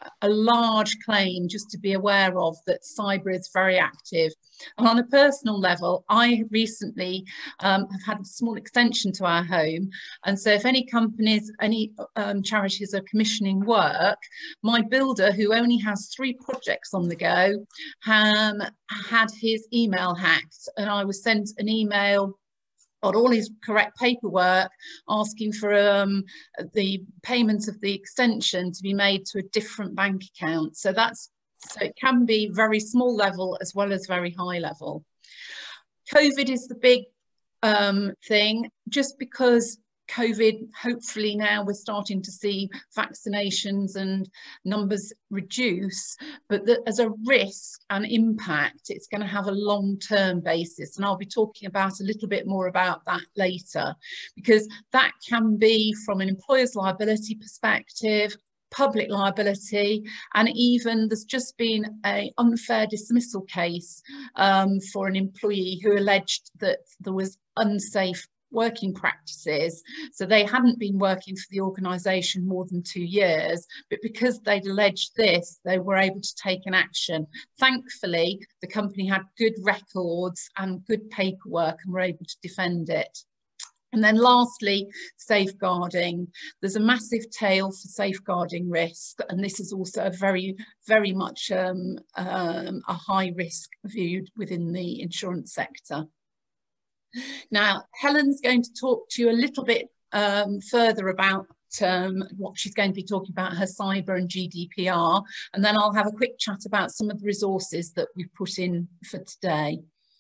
a large claim just to be aware of, that cyber is very active. And on a personal level, I recently um, have had a small extension to our home. And so if any companies, any um, charities are commissioning work, my builder, who only has three projects on the go, um, had his email hacked, and I was sent an email on all his correct paperwork asking for um, the payment of the extension to be made to a different bank account. So that's so it can be very small level as well as very high level. COVID is the big um, thing, just because COVID, hopefully now we're starting to see vaccinations and numbers reduce, but that as a risk and impact, it's going to have a long-term basis. And I'll be talking about a little bit more about that later, because that can be from an employer's liability perspective, public liability, and even there's just been an unfair dismissal case um, for an employee who alleged that there was unsafe working practices. So they hadn't been working for the organisation more than two years, but because they'd alleged this, they were able to take an action. Thankfully, the company had good records and good paperwork and were able to defend it. And then lastly, safeguarding. There's a massive tail for safeguarding risk, and this is also a very, very much um, um, a high risk viewed within the insurance sector. Now, Helen's going to talk to you a little bit um, further about um, what she's going to be talking about, her cyber and G D P R, and then I'll have a quick chat about some of the resources that we've put in for today.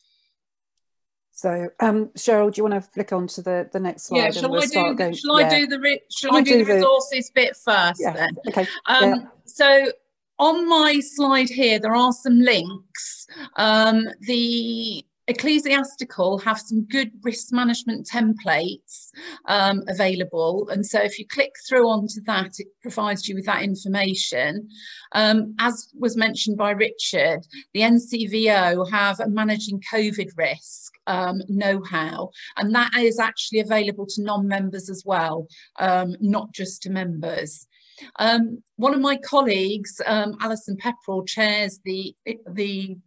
So, um, Cheryl, do you want to flick on to the, the next slide? Yeah, shall we'll I do, going, shall yeah. I do the, re shall I'll I do do the the, resources bit first yeah, then? Okay. Um, yeah. So on my slide here, there are some links. Um, the Ecclesiastical have some good risk management templates um, available, and so if you click through onto that, it provides you with that information. Um, as was mentioned by Richard, the N C V O have a managing COVID risk um, know-how, and that is actually available to non-members as well, um, not just to members. Um, one of my colleagues, um, Alison Pepperell, chairs the, the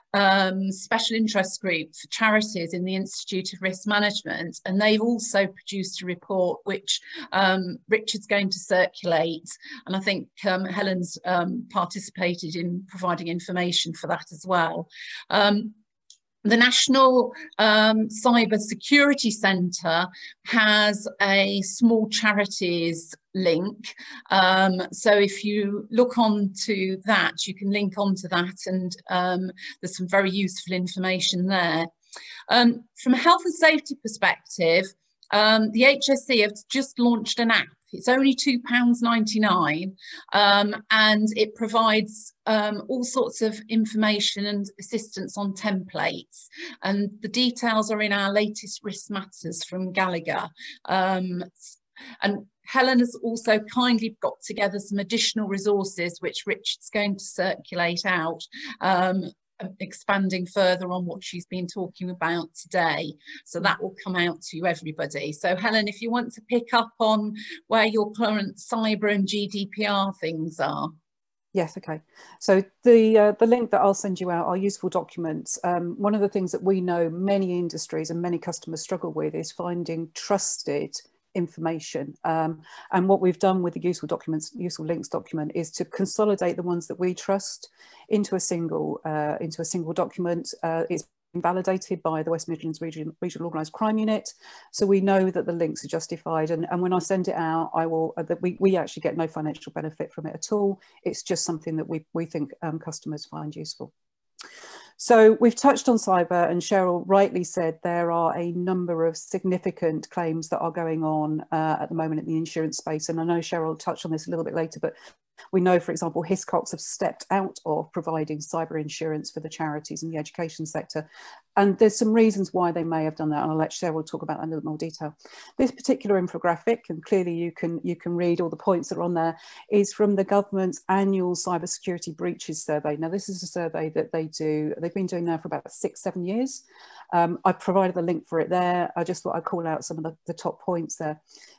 um, special interest group for charities in the Institute of Risk Management, and they've also produced a report which um, Richard's going to circulate, and I think um, Helen's um, participated in providing information for that as well. Um, The National um, Cyber Security Centre has a small charities link. Um, so if you look onto that, you can link onto that, and um, there's some very useful information there. Um, from a health and safety perspective, um, the H S E have just launched an app. It's only two pounds ninety-nine, um, and it provides um, all sorts of information and assistance on templates. And the details are in our latest Risk Matters from Gallagher. Um, and Helen has also kindly got together some additional resources which Richard's going to circulate out, um, expanding further on what she's been talking about today. So that will come out to everybody. So Helen, if you want to pick up on where your current cyber and G D P R things are. Yes, okay. So the uh, the link that I'll send you out are useful documents. Um, one of the things that we know many industries and many customers struggle with is finding trusted information, um, and what we've done with the useful documents, useful links document, is to consolidate the ones that we trust into a single uh, into a single document. Uh, it's been validated by the West Midlands Region, Regional Organised Crime Unit, so we know that the links are justified. And, and when I send it out, I will uh, that we we actually get no financial benefit from it at all. It's just something that we we think um, customers find useful. So we've touched on cyber, and Cheryl rightly said there are a number of significant claims that are going on uh, at the moment in the insurance space. And I know Cheryl will touch on this a little bit later, but we know, for example, Hiscox have stepped out of providing cyber insurance for the charities in the education sector. And there's some reasons why they may have done that, and I'll let Cheryl talk about that in a little more detail. This particular infographic, and clearly you can you can read all the points that are on there, is from the government's annual cybersecurity breaches survey. Now, this is a survey that they do, they've been doing now for about six, seven years. Um, I provided the link for it there. I just thought I'd call out some of the, the top points there.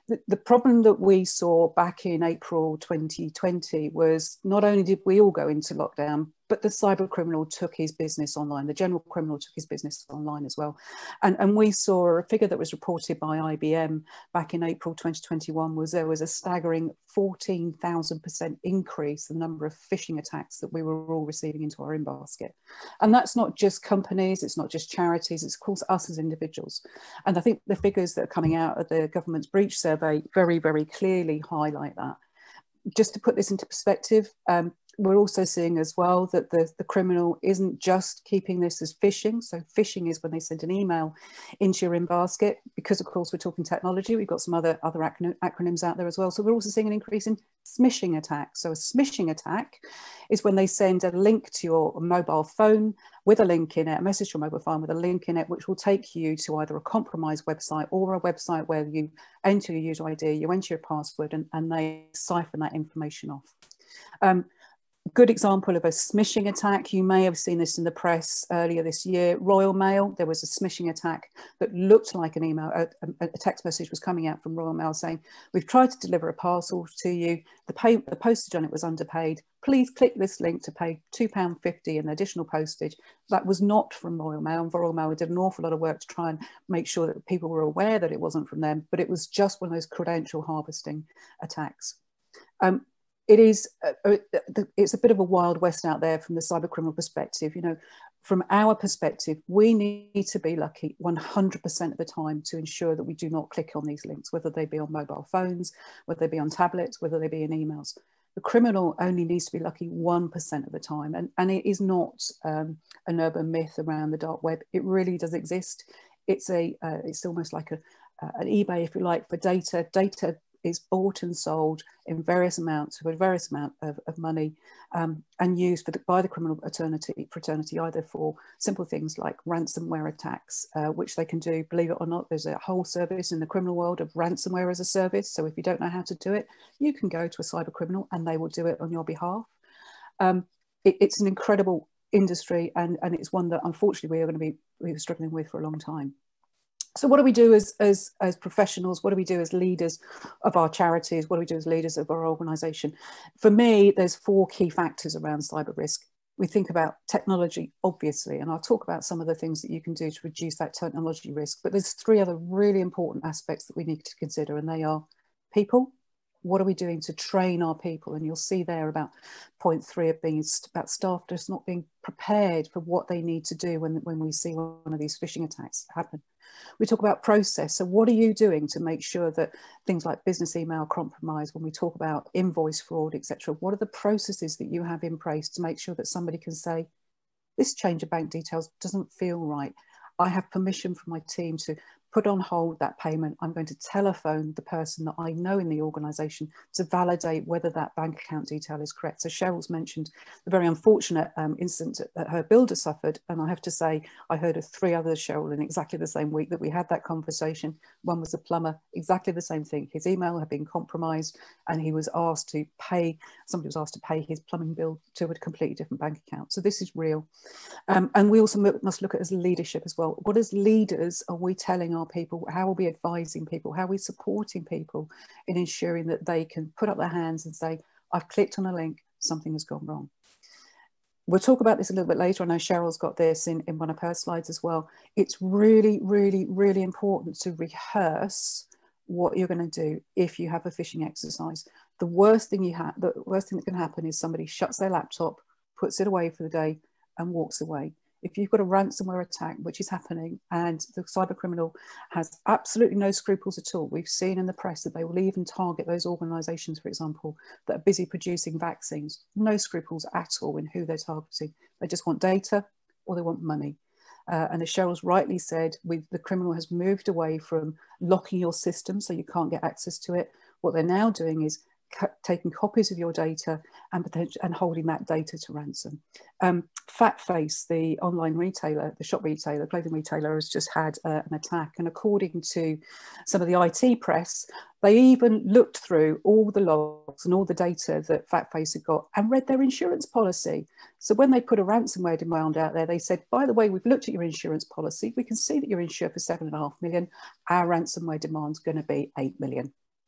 the, the problem that we saw back in April twenty twenty was not only did we all go into lockdown, but the cyber criminal took his business online. The general criminal took his business online as well. And, and we saw a figure that was reported by I B M back in April twenty twenty-one was there was a staggering fourteen thousand percent increase in the number of phishing attacks that we were all receiving into our in-basket. And that's not just companies, it's not just charities, it's of course us as individuals. And I think the figures that are coming out of the government's breach survey very, very clearly highlight that. Just to put this into perspective, um, we're also seeing as well that the, the criminal isn't just keeping this as phishing. So phishing is when they send an email into your in-basket. Because of course we're talking technology, we've got some other, other acron acronyms out there as well. So we're also seeing an increase in smishing attacks. So a smishing attack is when they send a link to your mobile phone with a link in it, a message to your mobile phone with a link in it, which will take you to either a compromised website or a website where you enter your user I D, you enter your password, and, and they siphon that information off. Um, Good example of a smishing attack. You may have seen this in the press earlier this year. Royal Mail, there was a smishing attack that looked like an email, a, a text message was coming out from Royal Mail saying, we've tried to deliver a parcel to you. The, pay, the postage on it was underpaid. Please click this link to pay two pounds fifty in additional postage. That was not from Royal Mail. And Royal Mail did an awful lot of work to try and make sure that people were aware that it wasn't from them, but it was just one of those credential harvesting attacks. Um, It is, uh, it's a bit of a wild west out there from the cyber criminal perspective. You know, from our perspective, we need to be lucky one hundred percent of the time to ensure that we do not click on these links, whether they be on mobile phones, whether they be on tablets, whether they be in emails. The criminal only needs to be lucky one percent of the time. And, and it is not um, an urban myth around the dark web. It really does exist. It's, a, uh, it's almost like a, uh, an eBay, if you like, for data. Data is bought and sold in various amounts for a various amount of, of money um, and used for the, by the criminal fraternity, fraternity either for simple things like ransomware attacks, uh, which they can do. Believe it or not, there's a whole service in the criminal world of ransomware as a service. So if you don't know how to do it, you can go to a cyber criminal and they will do it on your behalf. Um, it, it's an incredible industry, and, and it's one that unfortunately we are going to be we are struggling with for a long time. So what do we do as, as, as professionals? What do we do as leaders of our charities? What do we do as leaders of our organisation? For me, there's four key factors around cyber risk. We think about technology, obviously, and I'll talk about some of the things that you can do to reduce that technology risk. But there's three other really important aspects that we need to consider, and they are people. What are we doing to train our people? And you'll see there about point three of being about staff just not being prepared for what they need to do when, when we see one of these phishing attacks happen. We talk about process. So what are you doing to make sure that things like business email compromise, when we talk about invoice fraud, et cetera, what are the processes that you have in place to make sure that somebody can say, this change of bank details doesn't feel right. I have permission from my team to put on hold that payment. I'm going to telephone the person that I know in the organisation to validate whether that bank account detail is correct. So Cheryl's mentioned the very unfortunate um, incident that her builder suffered. And I have to say, I heard of three others, Cheryl, in exactly the same week that we had that conversation. One was a plumber, exactly the same thing. His email had been compromised and he was asked to pay, somebody was asked to pay his plumbing bill to a completely different bank account. So this is real. Um, and we also must look at as leadership as well. What as leaders are we telling our people? How are we advising people? How are we supporting people in ensuring that they can put up their hands and say, I've clicked on a link, something has gone wrong. We'll talk about this a little bit later. I know Cheryl's got this in, in one of her slides as well. It's really, really, really important to rehearse what you're going to do if you have a phishing exercise. The worst thing you have, the worst thing that can happen is somebody shuts their laptop, puts it away for the day and walks away. If you've got a ransomware attack, which is happening, and the cyber criminal has absolutely no scruples at all, we've seen in the press that they will even target those organisations, for example, that are busy producing vaccines. No scruples at all in who they're targeting. They just want data or they want money. Uh, and as Cheryl's rightly said, we've, the criminal has moved away from locking your system so you can't get access to it. What they're now doing is taking copies of your data and, and holding that data to ransom. Um, Fatface, the online retailer, the shop retailer, clothing retailer, has just had uh, an attack. And according to some of the I T press, they even looked through all the logs and all the data that Fatface had got and read their insurance policy. So when they put a ransomware demand out there, they said, by the way, we've looked at your insurance policy. We can see that you're insured for seven and a half million. Our ransomware demand's going to be eight million.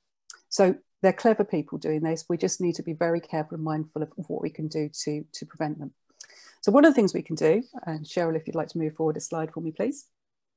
So they're clever people doing this. We just need to be very careful and mindful of what we can do to, to prevent them. So one of the things we can do, and Cheryl, if you'd like to move forward a slide for me, please.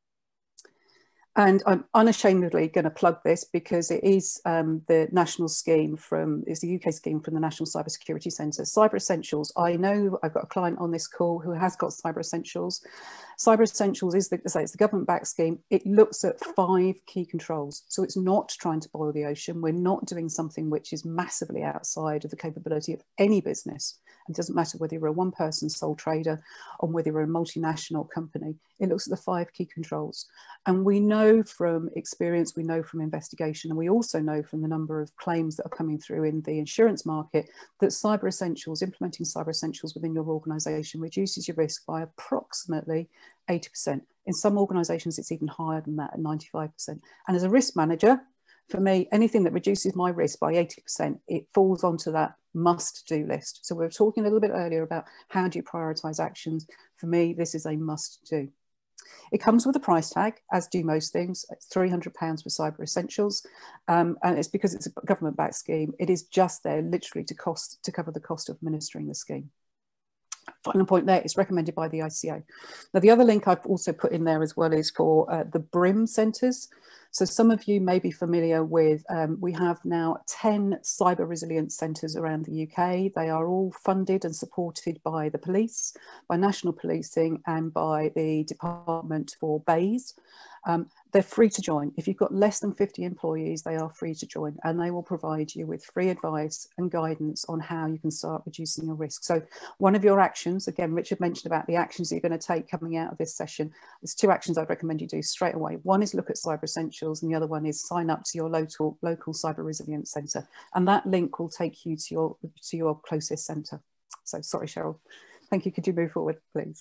And I'm unashamedly going to plug this because it is um, the national scheme from, is the U K scheme from the National Cybersecurity Centre. Cyber Essentials, I know I've got a client on this call who has got Cyber Essentials. Cyber Essentials is the, say, it's the government-backed scheme. It looks at five key controls. So it's not trying to boil the ocean. We're not doing something which is massively outside of the capability of any business. It doesn't matter whether you're a one-person sole trader or whether you're a multinational company. It looks at the five key controls. And we know from experience, we know from investigation, and we also know from the number of claims that are coming through in the insurance market that Cyber Essentials, implementing Cyber Essentials within your organisation reduces your risk by approximately eighty percent. In some organisations, it's even higher than that, at ninety-five percent. And as a risk manager, for me, anything that reduces my risk by eighty percent, it falls onto that must-do list. So we were talking a little bit earlier about how do you prioritise actions. For me, this is a must-do. It comes with a price tag, as do most things. It's three hundred pounds for Cyber Essentials, um, and it's because it's a government-backed scheme. It is just there literally to cost to cover the cost of administering the scheme. Final point there, it's recommended by the I C A. Now, the other link I've also put in there as well is for uh, the B R I M centres. So some of you may be familiar with, um, we have now ten cyber resilience centres around the U K. They are all funded and supported by the police, by national policing and by the Department for Bays. Um, they're free to join. If you've got less than fifty employees, they are free to join, and they will provide you with free advice and guidance on how you can start reducing your risk. So one of your actions, again, Richard mentioned about the actions that you're going to take coming out of this session. There's two actions I'd recommend you do straight away. One is look at Cyber Essentials, and the other one is sign up to your local, local Cyber Resilience Centre. And that link will take you to your, to your closest centre. So sorry, Cheryl. Thank you. Could you move forward, please?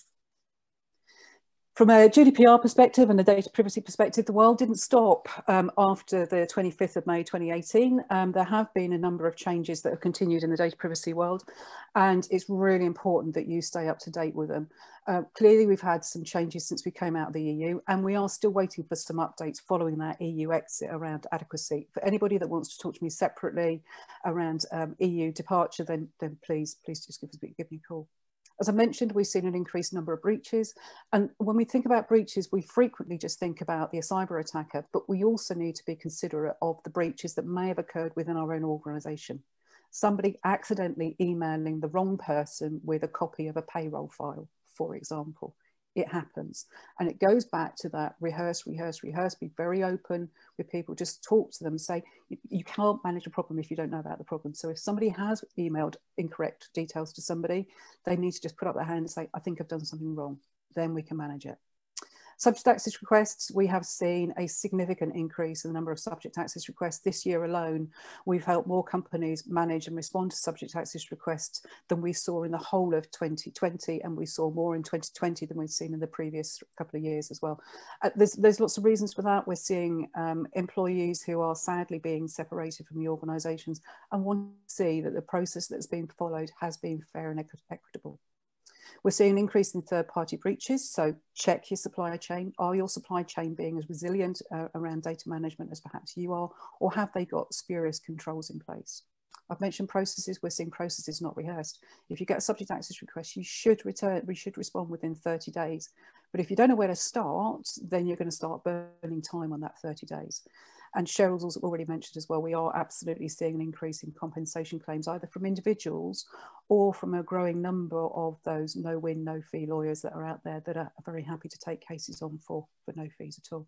From a G D P R perspective and a data privacy perspective, the world didn't stop um, after the twenty-fifth of May twenty eighteen. Um, there have been a number of changes that have continued in the data privacy world, and it's really important that you stay up to date with them. Uh, clearly, we've had some changes since we came out of the E U, and we are still waiting for some updates following that E U exit around adequacy. For anybody that wants to talk to me separately around um, E U departure, then, then please, please just give, us, give me a call. As I mentioned, we've seen an increased number of breaches. And when we think about breaches, we frequently just think about the cyber attacker, but we also need to be considerate of the breaches that may have occurred within our own organisation. Somebody accidentally emailing the wrong person with a copy of a payroll file, for example. It happens. And it goes back to that rehearse, rehearse, rehearse, be very open with people, just talk to them, say, you can't manage a problem if you don't know about the problem. So if somebody has emailed incorrect details to somebody, they need to just put up their hand and say, I think I've done something wrong. Then we can manage it. Subject access requests, we have seen a significant increase in the number of subject access requests. This year alone, we've helped more companies manage and respond to subject access requests than we saw in the whole of twenty twenty, and we saw more in twenty twenty than we've seen in the previous couple of years as well. Uh, there's, there's lots of reasons for that. We're seeing um, employees who are sadly being separated from the organisations and want to see that the process that's being followed has been fair and equitable. We're seeing an increase in third-party breaches, so check your supply chain. Are your supply chain being as resilient uh, around data management as perhaps you are, or have they got spurious controls in place? I've mentioned processes. We're seeing processes not rehearsed. If you get a subject access request, you should return, we should respond within thirty days. But if you don't know where to start, then you're going to start burning time on that thirty days. And Cheryl's also already mentioned as well, we are absolutely seeing an increase in compensation claims, either from individuals or from a growing number of those no-win, no-fee lawyers that are out there that are very happy to take cases on for, for no fees at all.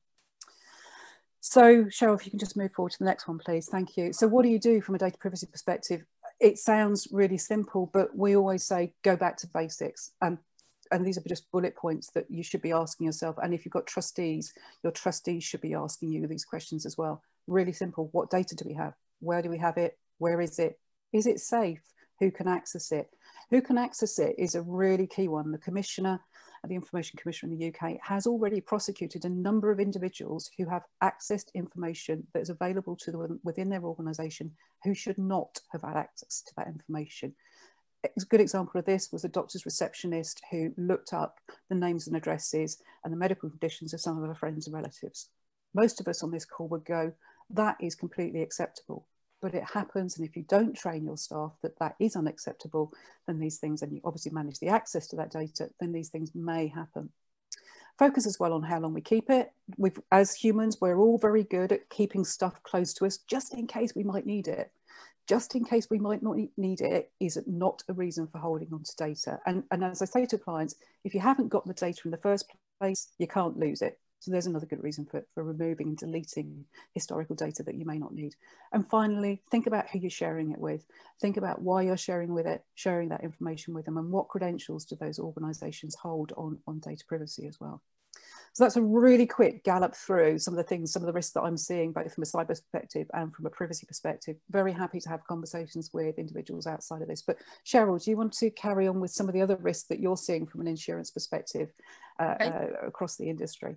So Cheryl, if you can just move forward to the next one, please. Thank you. So what do you do from a data privacy perspective? It sounds really simple, but we always say, go back to basics. Um, And these are just bullet points that you should be asking yourself. And if you've got trustees, your trustees should be asking you these questions as well. Really simple. What data do we have? Where do we have it? Where is it? Is it safe? Who can access it? Who can access it is a really key one. The Commissioner, the Information Commissioner in the U K, has already prosecuted a number of individuals who have accessed information that is available to them within their organisation who should not have had access to that information. A good example of this was a doctor's receptionist who looked up the names and addresses and the medical conditions of some of her friends and relatives. Most of us on this call would go, that is completely acceptable. but it happens. And if you don't train your staff that that is unacceptable, then these things, and you obviously manage the access to that data, then these things may happen. Focus as well on how long we keep it. We've, as humans, we're all very good at keeping stuff close to us just in case we might need it. Just in case we might not need it is not a reason for holding on to data. And, and as I say to clients, if you haven't got the data in the first place, you can't lose it. So there's another good reason for, for removing and deleting historical data that you may not need. And finally, think about who you're sharing it with. Think about why you're sharing with it, sharing that information with them, and what credentials do those organisations hold on, on data privacy as well. So that's a really quick gallop through some of the things, some of the risks that I'm seeing, both from a cyber perspective and from a privacy perspective. Very happy to have conversations with individuals outside of this. But Cheryl, do you want to carry on with some of the other risks that you're seeing from an insurance perspective uh, okay. uh, across the industry?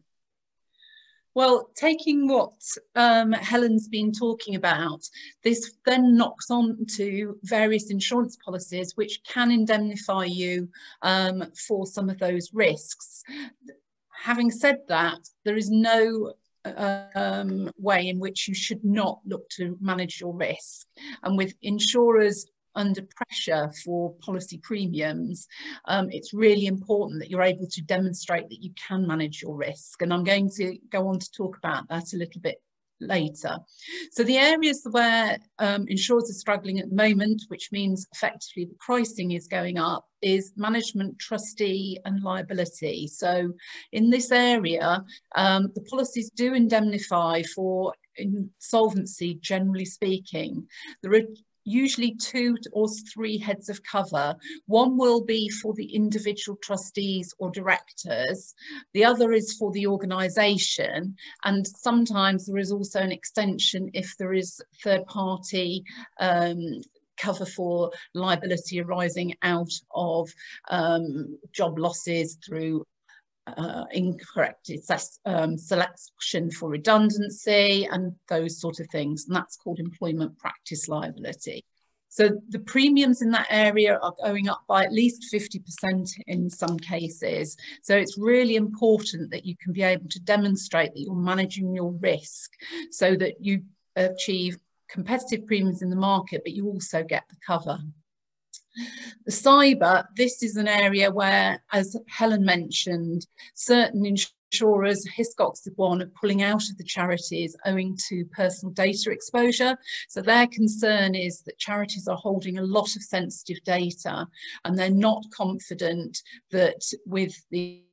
Well, taking what um, Helen's been talking about, this then knocks on to various insurance policies which can indemnify you um, for some of those risks. Having said that, there is no um, way in which you should not look to manage your risk. And with insurers under pressure for policy premiums, um, it's really important that you're able to demonstrate that you can manage your risk. And I'm going to go on to talk about that a little bit later. So the areas where um, insurers are struggling at the moment, which means effectively the pricing is going up, is management, trustee and liability. So in this area, um, the policies do indemnify for insolvency, generally speaking. There are usually two or three heads of cover. One will be for the individual trustees or directors. The other is for the organisation. And sometimes there is also an extension if there is third party um, cover for liability arising out of um, job losses through Uh, incorrect assess, um, selection for redundancy and those sort of things, and that's called employment practice liability. So the premiums in that area are going up by at least fifty percent in some cases. So it's really important that you can be able to demonstrate that you're managing your risk so that you achieve competitive premiums in the market, but you also get the cover. The cyber, this is an area where, as Helen mentioned, certain insurers, Hiscox is one, are pulling out of the charities owing to personal data exposure. So their concern is that charities are holding a lot of sensitive data and they're not confident that with the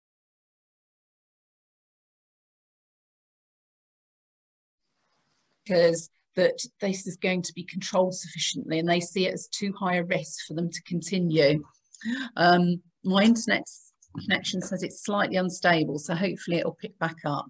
because that this is going to be controlled sufficiently, and they see it as too high a risk for them to continue. Um, my internet connection says it's slightly unstable, so hopefully it'll pick back up.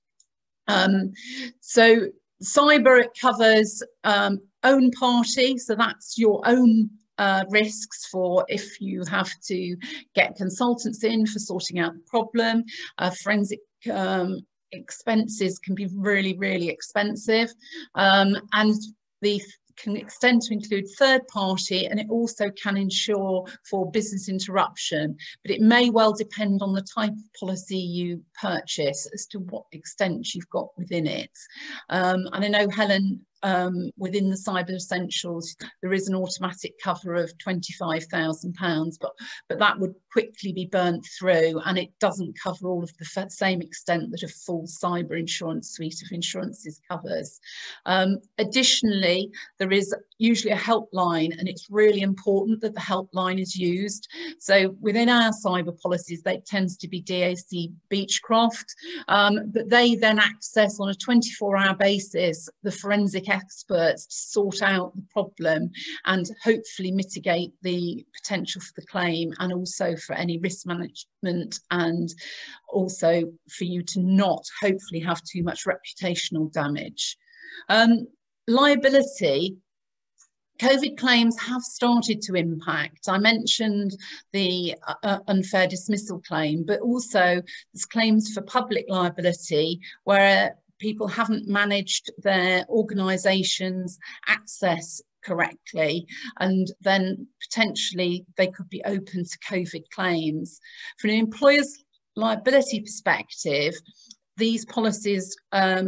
Um, so cyber, it covers um, own party, so that's your own uh, risks for if you have to get consultants in for sorting out the problem. Uh, forensic um, expenses can be really, really expensive, um, and the can extend to include third party, and it also can insure for business interruption, but it may well depend on the type of policy you purchase as to what extent you've got within it. Um, and I know, Helen, um, within the Cyber Essentials, there is an automatic cover of twenty-five thousand pounds, but, but that would quickly be burnt through, and it doesn't cover all of the same extent that a full cyber insurance suite of insurances covers. Um, additionally, there is usually a helpline, and it's really important that the helpline is used. So within our cyber policies, that tends to be D A C Beechcroft, um, but they then access on a twenty-four hour basis the forensic experts to sort out the problem and hopefully mitigate the potential for the claim, and also for any risk management, and also for you to not hopefully have too much reputational damage. Um, liability. COVID claims have started to impact. I mentioned the uh, unfair dismissal claim, but also there's claims for public liability where people haven't managed their organisation's access correctly, and then potentially they could be open to COVID claims. From an employer's liability perspective, these policies um,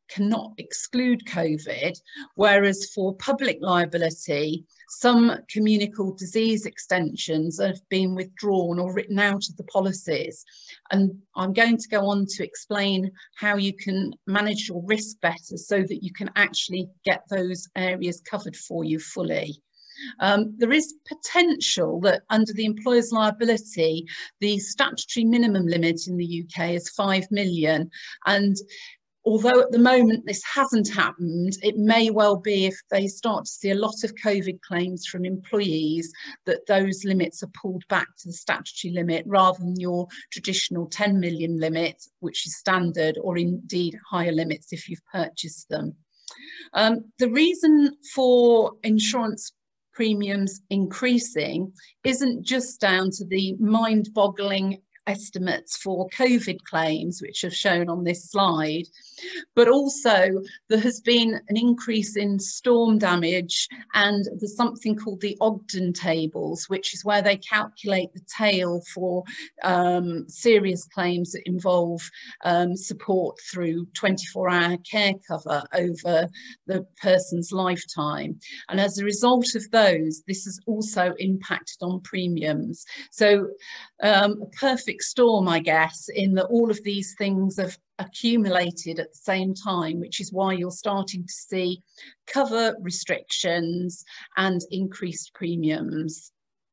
cannot exclude COVID, whereas for public liability, some communicable disease extensions have been withdrawn or written out of the policies. And I'm going to go on to explain how you can manage your risk better so that you can actually get those areas covered for you fully. Um, there is potential that under the employer's liability, the statutory minimum limit in the U K is five million. And although at the moment this hasn't happened, it may well be if they start to see a lot of COVID claims from employees that those limits are pulled back to the statutory limit rather than your traditional ten million limit, which is standard, or indeed higher limits if you've purchased them. Um, the reason for insurance premiums increasing isn't just down to the mind-boggling estimates for COVID claims, which are shown on this slide, but also there has been an increase in storm damage, and there's something called the Ogden tables, which is where they calculate the tail for um, serious claims that involve um, support through twenty-four hour care cover over the person's lifetime. And as a result of those, this has also impacted on premiums. So um, a perfect storm, I guess, in that all of these things have accumulated at the same time, which is why you're starting to see cover restrictions and increased premiums.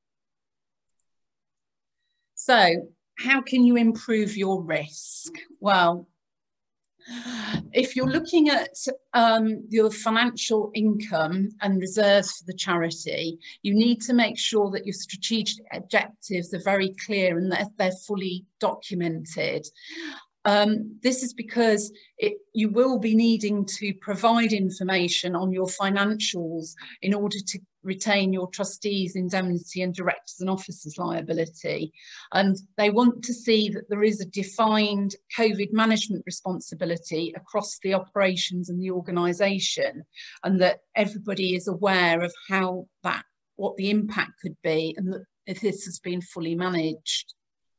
So how can you improve your risk? Well, if you're looking at um, your financial income and reserves for the charity, you need to make sure that your strategic objectives are very clear and that they're fully documented. Um, this is because it, you will be needing to provide information on your financials in order to retain your trustees' indemnity and directors and officers' liability. And they want to see that there is a defined COVID management responsibility across the operations and the organisation, and that everybody is aware of how that, what the impact could be, and that if this has been fully managed.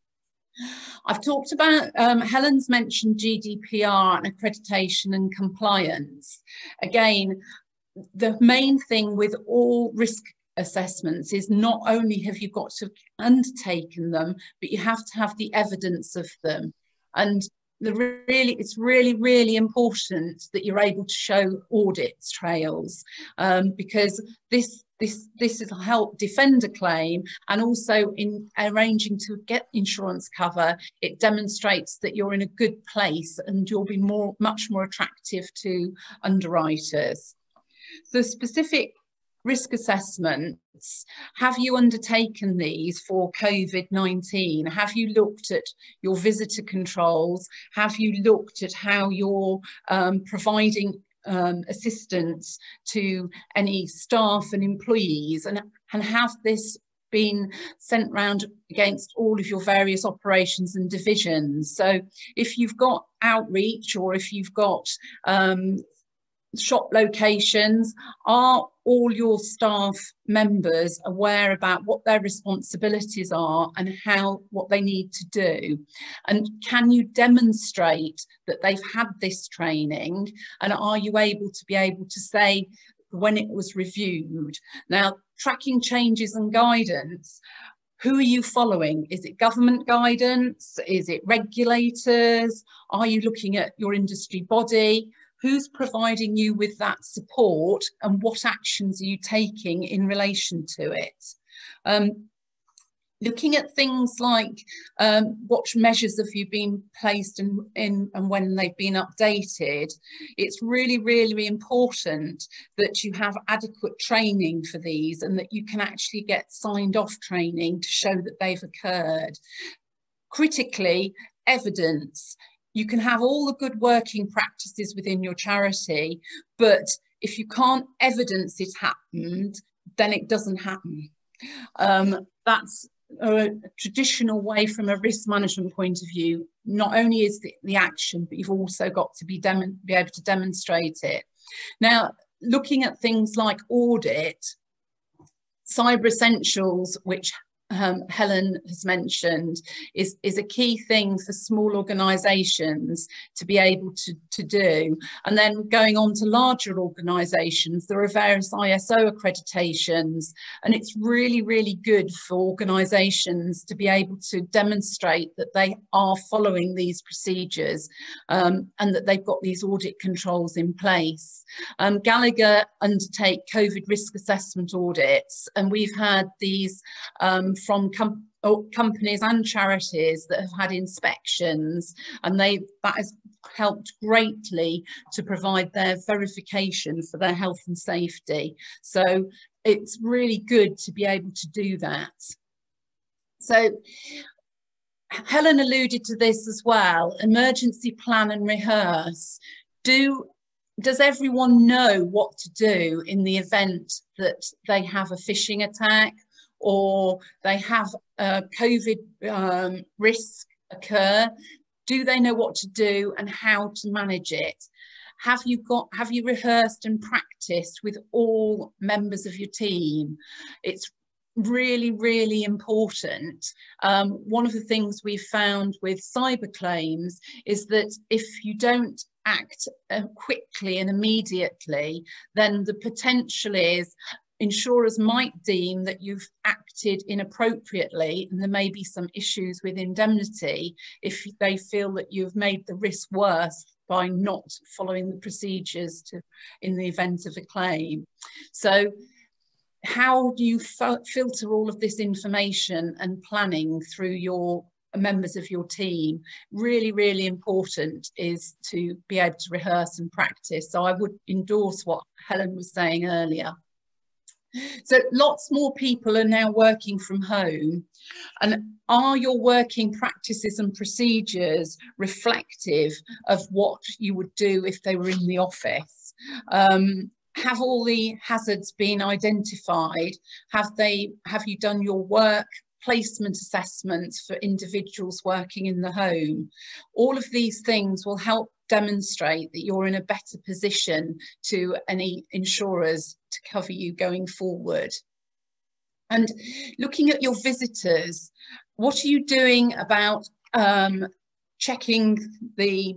I've talked about, um, Helen's mentioned G D P R and accreditation and compliance. Again, the main thing with all risk assessments is not only have you got to have undertaken them, but you have to have the evidence of them. And the really, it's really, really important that you're able to show audit trails, um, because this This, this will help defend a claim, and also in arranging to get insurance cover, it demonstrates that you're in a good place and you'll be more, much more attractive to underwriters. So specific risk assessments, have you undertaken these for COVID nineteen? Have you looked at your visitor controls? Have you looked at how you're um, providing Um, assistance to any staff and employees, and, and have this been sent round against all of your various operations and divisions? So if you've got outreach, or if you've got um, shop locations, are all your staff members aware about what their responsibilities are and how, what they need to do? And can you demonstrate that they've had this training? And are you able to be able to say when it was reviewed? Now, tracking changes and guidance, who are you following? Is it government guidance? Is it regulators? Are you looking at your industry body? Who's providing you with that support, and what actions are you taking in relation to it? Um, looking at things like um, what measures have you been placed in, in and when they've been updated, it's really, really important that you have adequate training for these, and that you can actually get signed off training to show that they've occurred. Critically, evidence. You can have all the good working practices within your charity, but if you can't evidence it happened, then it doesn't happen. Um, that's a traditional way from a risk management point of view. Not only is the, the action, but you've also got to be, be able to demonstrate it. Now, looking at things like audit, Cyber Essentials, which um, Helen has mentioned is, is a key thing for small organisations to be able to, to do. And then going on to larger organisations, there are various I S O accreditations, and it's really, really good for organisations to be able to demonstrate that they are following these procedures um, and that they've got these audit controls in place. Um, Gallagher undertake COVID risk assessment audits, and we've had these um, from com companies and charities that have had inspections, and they that has helped greatly to provide their verification for their health and safety. So it's really good to be able to do that. So Helen alluded to this as well, emergency plan and rehearse. Do Does everyone know what to do in the event that they have a phishing attack, or they have a COVID um, risk occur? Do they know what to do and how to manage it? Have you got, have you rehearsed and practiced with all members of your team? It's really, really important. Um, one of the things we've found with cyber claims is that if you don't act uh, quickly and immediately, then the potential is insurers might deem that you've acted inappropriately, and there may be some issues with indemnity if they feel that you've made the risk worse by not following the procedures to, in the event of a claim. So how do you filter all of this information and planning through your members of your team? Really, really important is to be able to rehearse and practice. So I would endorse what Helen was saying earlier. So lots more people are now working from home, and are your working practices and procedures reflective of what you would do if they were in the office? Um, have all the hazards been identified? Have they, have you done your work placement assessments for individuals working in the home? All of these things will help demonstrate that you're in a better position to any insurers to cover you going forward. And looking at your visitors, what are you doing about um, checking the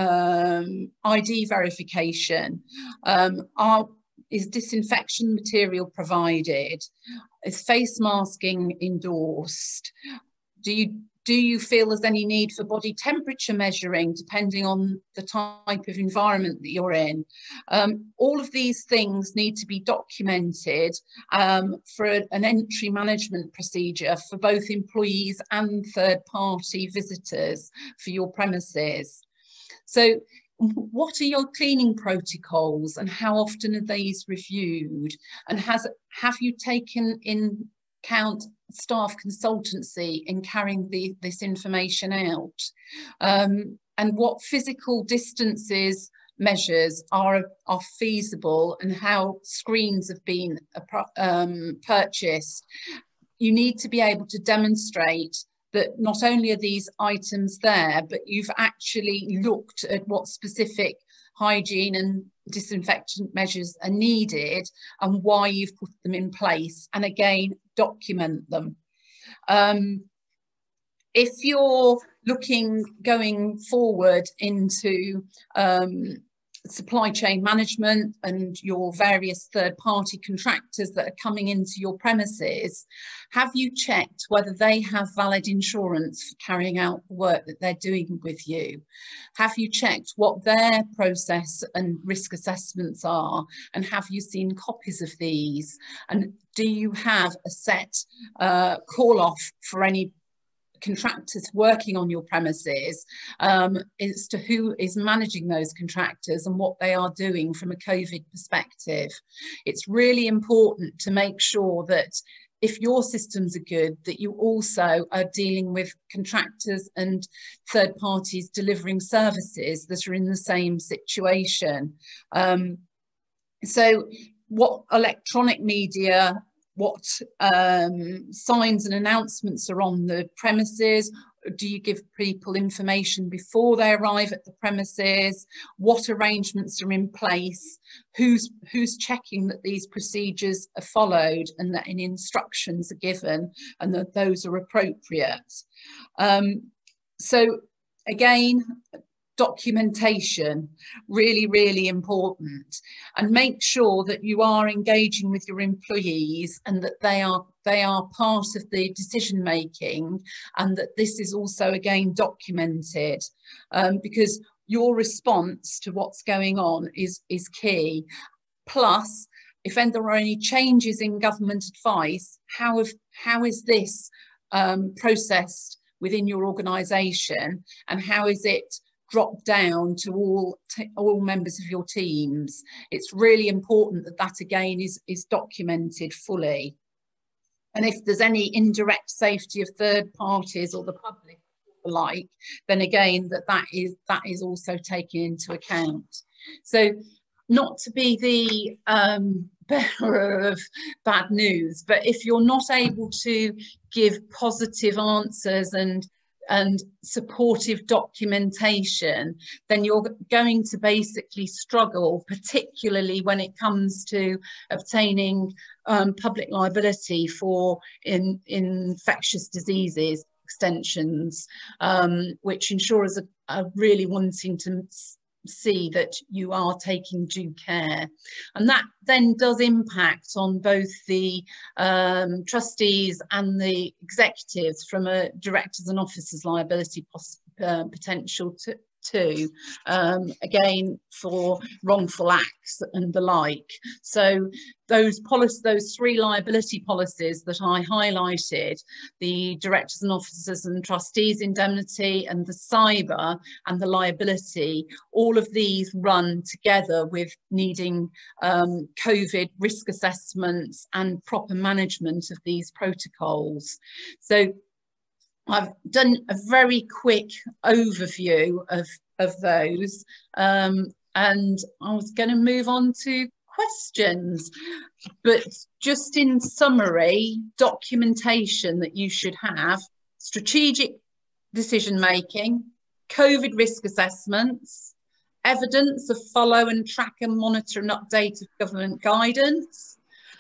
um, I D verification? Um, are, is disinfection material provided? Is face masking endorsed? Do you Do you feel there's any need for body temperature measuring depending on the type of environment that you're in? Um, all of these things need to be documented um, for a, an entry management procedure for both employees and third-party visitors for your premises. So what are your cleaning protocols and how often are these reviewed? And has have you taken in account staff consultancy in carrying the, this information out? Um, and what physical distances measures are, are feasible, and how screens have been um, purchased? You need to be able to demonstrate that not only are these items there, but you've actually looked at what specific hygiene and disinfectant measures are needed and why you've put them in place, and again, document them. Um, if you're looking going forward into um, supply chain management and your various third-party contractors that are coming into your premises, have you checked whether they have valid insurance for carrying out the work that they're doing with you? Have you checked what their process and risk assessments are, and have you seen copies of these? And do you have a set uh, call-off for any contractors working on your premises um, as to who is managing those contractors and what they are doing from a COVID perspective? It's really important to make sure that if your systems are good, that you also are dealing with contractors and third parties delivering services that are in the same situation. Um, so what electronic media, what um, signs and announcements are on the premises, do you give people information before they arrive at the premises? What arrangements are in place? Who's who's checking that these procedures are followed and that any instructions are given and that those are appropriate? Um, so again, documentation, really, really important, and make sure that you are engaging with your employees and that they are they are part of the decision making, and that this is also again documented, um, because your response to what's going on is is key. Plus, if there are any changes in government advice, how have, how is this um, processed within your organisation, and how is it drop down to all all members of your teams? It's really important that that again is is documented fully. And if there's any indirect safety of third parties or the public alike, then again that that is that is also taken into account. So not to be the um, bearer of bad news, but if you're not able to give positive answers and and supportive documentation, then you're going to basically struggle, particularly when it comes to obtaining um, public liability for in, infectious diseases extensions, um, which insurers are, are really wanting to see that you are taking due care. And that then does impact on both the um, trustees and the executives from a directors and officers liability uh, potential to, too, um, again for wrongful acts and the like. So those policies, those three liability policies that I highlighted, the directors and officers and trustees indemnity and the cyber and the liability, all of these run together with needing um, COVID risk assessments and proper management of these protocols. So I've done a very quick overview of, of those, um, and I was going to move on to questions, but just in summary, documentation that you should have: strategic decision making, COVID risk assessments, evidence of follow and track and monitor and update of government guidance,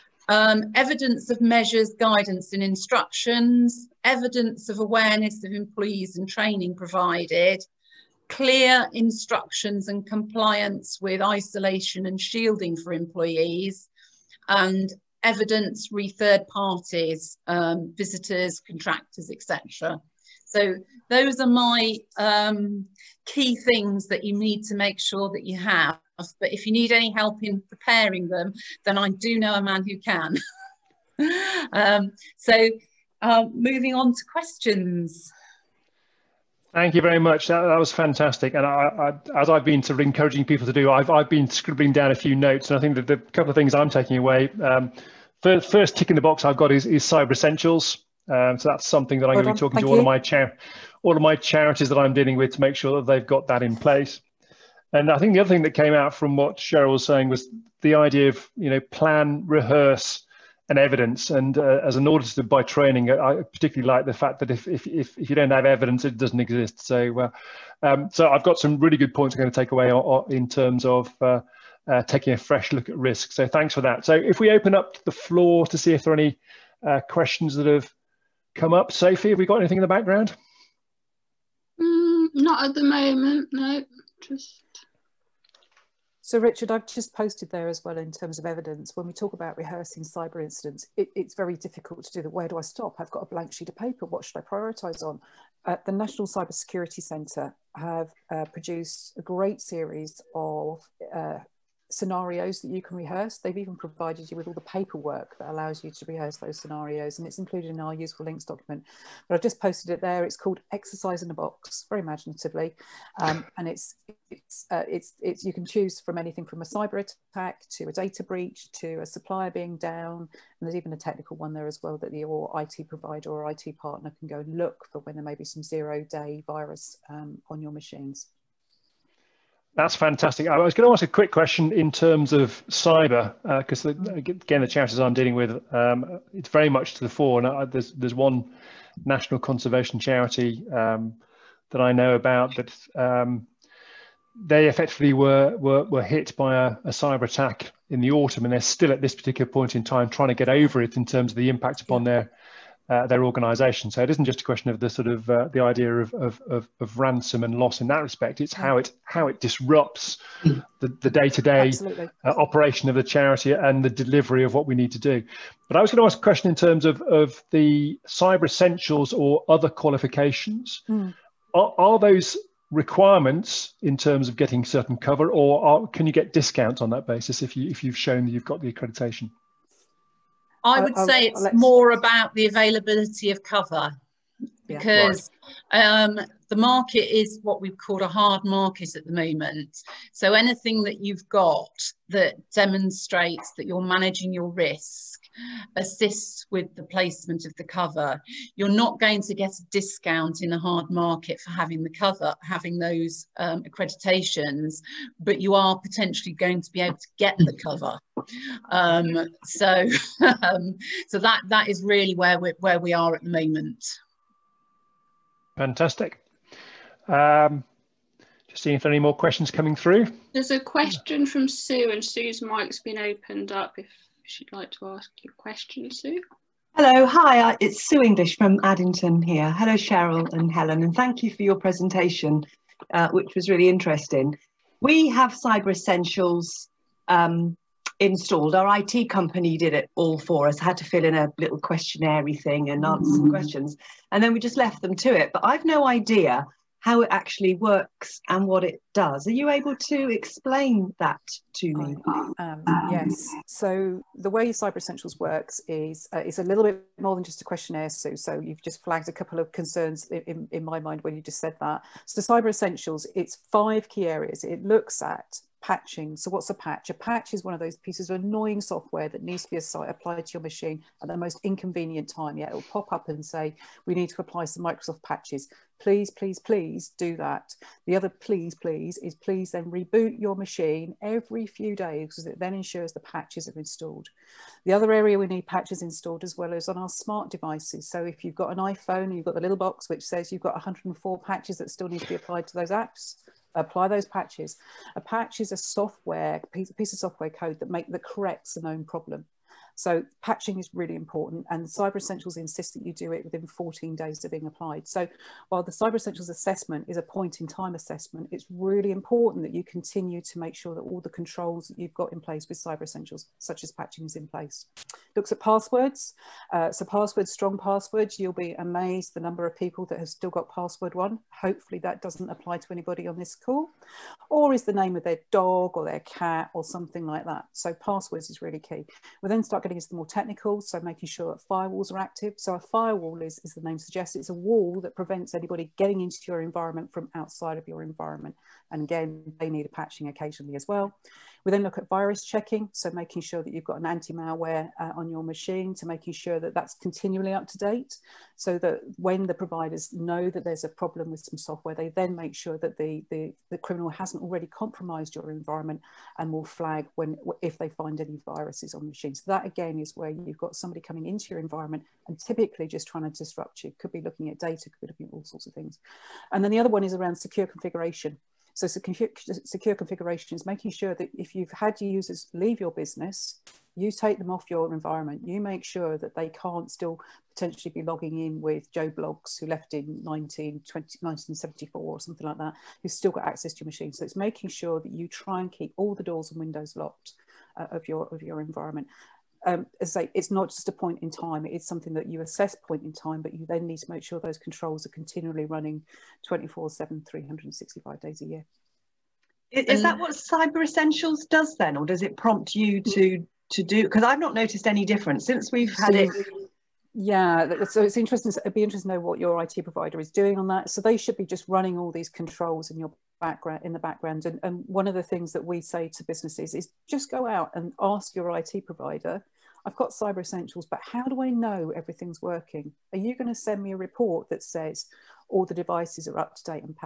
Um, evidence of measures, guidance and instructions, evidence of awareness of employees and training provided, clear instructions and compliance with isolation and shielding for employees, and evidence re third parties, um, visitors, contractors, et cetera. So those are my um, key things that you need to make sure that you have. But if you need any help in preparing them, then I do know a man who can. um, so uh, moving on to questions. Thank you very much. That, that was fantastic. And I, I, as I've been sort of encouraging people to do, I've, I've been scribbling down a few notes. And I think that the couple of things I'm taking away, um, first, first tick in the box I've got is, is Cyber Essentials. Um, so that's something that I'm well going to be talking to all of, my char all of my charities that I'm dealing with to make sure that they've got that in place. And I think the other thing that came out from what Cheryl was saying was the idea of, you know, plan, rehearse, and evidence. And uh, as an auditor by training, I particularly like the fact that if if if, if you don't have evidence, it doesn't exist. So, uh, um, so I've got some really good points I'm going to take away in terms of uh, uh, taking a fresh look at risk. So, thanks for that. So, if we open up the floor to see if there are any uh, questions that have come up, Sophie, have we got anything in the background? Mm, not at the moment, no. Just. So Richard, I've just posted there as well in terms of evidence. When we talk about rehearsing cyber incidents, it, it's very difficult to do that. Where do I stop? I've got a blank sheet of paper. What should I prioritise on? Uh, the National Cyber Security Centre have uh, produced a great series of uh, scenarios that you can rehearse. They've even provided you with all the paperwork that allows you to rehearse those scenarios, and it's included in our useful links document. But I've just posted it there. It's called Exercise in a Box, very imaginatively, um, and it's it's uh, it's it's you can choose from anything from a cyber attack to a data breach to a supplier being down, and there's even a technical one there as well that your I T provider or I T partner can go and look for when there may be some zero-day virus um, on your machines. That's fantastic. I was going to ask a quick question in terms of cyber, because uh, again, the charities I'm dealing with, um, it's very much to the fore. And I, there's there's one national conservation charity um, that I know about that um, they effectively were were, were hit by a, a cyber attack in the autumn, and they're still at this particular point in time trying to get over it in terms of the impact upon yeah. their Uh, their organisation. So it isn't just a question of the sort of uh, the idea of, of, of, of ransom and loss in that respect. It's how it how it disrupts the, the day-to-day uh, operation of the charity and the delivery of what we need to do. But I was going to ask a question in terms of, of the cyber essentials or other qualifications. Mm. Are, are those requirements in terms of getting certain cover, or are, can you get discounts on that basis if you if you've shown that you've got the accreditation? I would I'll, say it's I'll more about the availability of cover, because yeah, right. um, the market is what we've called a hard market at the moment. So anything that you've got that demonstrates that you're managing your risk assists with the placement of the cover. You're not going to get a discount in a hard market for having the cover, having those um, accreditations, but you are potentially going to be able to get the cover. Um, so, um, so that that is really where we where we are at the moment. Fantastic. Um, just seeing if there are any more questions coming through. There's a question from Sue, and Sue's mic's been opened up if she'd like to ask your question, Sue. Hello, hi, it's Sue English from Addington here. Hello, Cheryl and Helen, and thank you for your presentation, uh, which was really interesting. We have Cyber Essentials um, installed. Our I T company did it all for us. I had to fill in a little questionnaire thing and answer some questions, and then we just left them to it. But I've no idea how it actually works and what it does. Are you able to explain that to me? Um, yes. So the way Cyber Essentials works is uh, it's a little bit more than just a questionnaire, Sue. So you've just flagged a couple of concerns in, in, in my mind when you just said that. So Cyber Essentials, it's five key areas. It looks at patching. So what's a patch? A patch is one of those pieces of annoying software that needs to be applied to your machine at the most inconvenient time. Yeah, it'll pop up and say, we need to apply some Microsoft patches. Please, please, please do that. The other please, please is please then reboot your machine every few days, because it then ensures the patches are installed. The other area we need patches installed as well is on our smart devices. So if you've got an iPhone and you've got the little box which says you've got one hundred and four patches that still need to be applied to those apps, apply those patches. A patch is a software, piece, piece of software code that make that corrects a known problem. So patching is really important, and Cyber Essentials insists that you do it within fourteen days of being applied. So while the Cyber Essentials assessment is a point in time assessment, it's really important that you continue to make sure that all the controls that you've got in place with Cyber Essentials, such as patching, is in place. Looks at passwords. Uh, so passwords, strong passwords, you'll be amazed the number of people that have still got password one. Hopefully that doesn't apply to anybody on this call. Or is the name of their dog or their cat or something like that. So passwords is really key. We'll then start getting into the more technical, so making sure that firewalls are active. So a firewall is, as the name suggests, it's a wall that prevents anybody getting into your environment from outside of your environment. And again, they need a patching occasionally as well. We then look at virus checking, so making sure that you've got an anti-malware uh, on your machine, to making sure that that's continually up to date, so that when the providers know that there's a problem with some software, they then make sure that the, the, the criminal hasn't already compromised your environment and will flag when if they find any viruses on the machine. So that again is where you've got somebody coming into your environment and typically just trying to disrupt you. Could be looking at data, could be looking at all sorts of things. And then the other one is around secure configuration. So secure configuration is making sure that if you've had users leave your business, you take them off your environment. You make sure that they can't still potentially be logging in with Joe Bloggs, who left in nineteen seventy-four or something like that, who's still got access to your machine. So it's making sure that you try and keep all the doors and windows locked uh, of your of your environment. Um, as I say, it's not just a point in time, it's something that you assess point in time, but you then need to make sure those controls are continually running twenty-four seven, three hundred sixty-five days a year. Is that what Cyber Essentials does then, or does it prompt you to, to do, because I've not noticed any difference since we've had it. Yeah, so it's interesting, it'd be interesting to know what your I T provider is doing on that. So they should be just running all these controls in your background, in the background. And, and one of the things that we say to businesses is just go out and ask your I T provider, I've got Cyber Essentials, but how do I know everything's working? Are you going to send me a report that says all the devices are up to date and patched?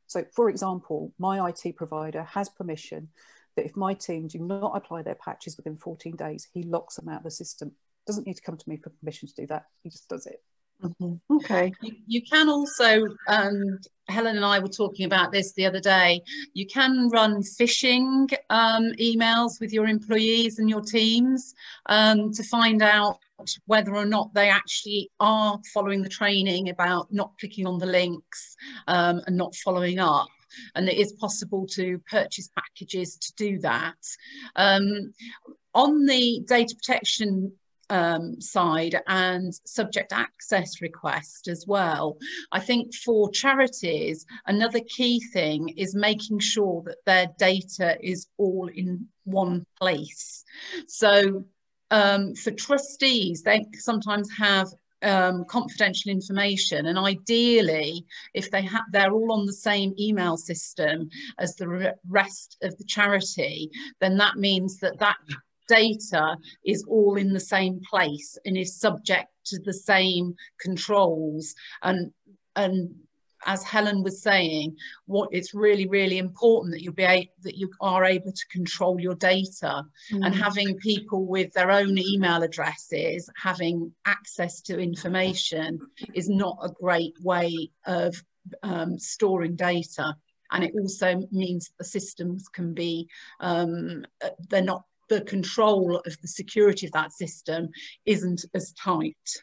So for example, my I T provider has permission that if my team do not apply their patches within fourteen days, he locks them out of the system. Doesn't need to come to me for permission to do that. He just does it. Mm-hmm. Okay. You, you can also, um, Helen and I were talking about this the other day, you can run phishing um, emails with your employees and your teams um, to find out whether or not they actually are following the training about not clicking on the links um, and not following up. And it is possible to purchase packages to do that. Um, on the data protection um, side and subject access request as well, I think for charities, another key thing is making sure that their data is all in one place. So um, for trustees, they sometimes have Um, confidential information, and ideally if they have they're all on the same email system as the re rest of the charity, then that means that that data is all in the same place and is subject to the same controls. And and as Helen was saying, what it's really really important that you be a, that you are able to control your data. Mm. And having people with their own email addresses having access to information is not a great way of um, storing data. And it also means the systems can be um, they're not the control of the security of that system isn't as tight.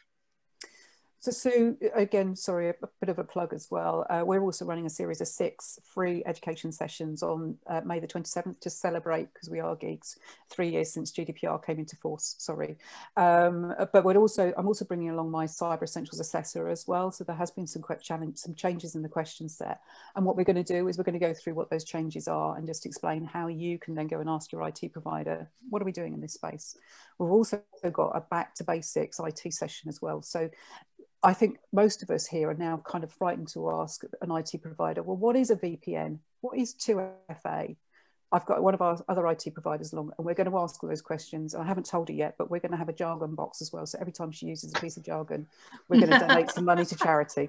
So Sue, again, sorry, a bit of a plug as well. Uh, we're also running a series of six free education sessions on uh, May the twenty-seventh to celebrate, because we are geeks, three years since G D P R came into force, sorry. Um, but we're also, I'm also bringing along my Cyber Essentials Assessor as well. So there has been some, challenge, some changes in the question set. And what we're going to do is we're going to go through what those changes are and just explain how you can then go and ask your I T provider, what are we doing in this space? We've also got a back to basics I T session as well. So I think most of us here are now kind of frightened to ask an I T provider, well, what is a V P N? What is two F A? I've got one of our other I T providers along, and we're going to ask all those questions. I haven't told her yet, but we're going to have a jargon box as well. So every time she uses a piece of jargon, we're going to donate some money to charity.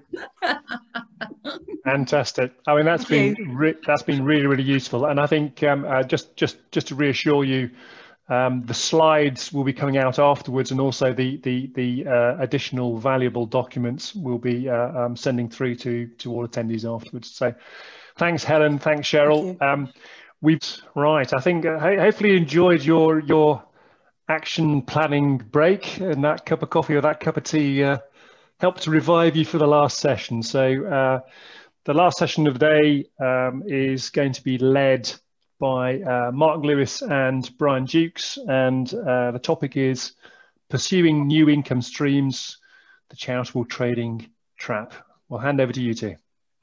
Fantastic. I mean, that's been re that's been really, really useful. And I think um, uh, just just just to reassure you, Um, the slides will be coming out afterwards, and also the the the uh, additional valuable documents will be uh, um, sending through to to all attendees afterwards. So, thanks, Helen. Thanks, Cheryl. Thank um, we've right. I think uh, hopefully you enjoyed your your action planning break, and that cup of coffee or that cup of tea uh, helped to revive you for the last session. So, uh, the last session of the day um, is going to be led by uh, Mark Lewis and Brian Dukes, and uh, the topic is pursuing new income streams, the charitable trading trap. We'll hand over to you two.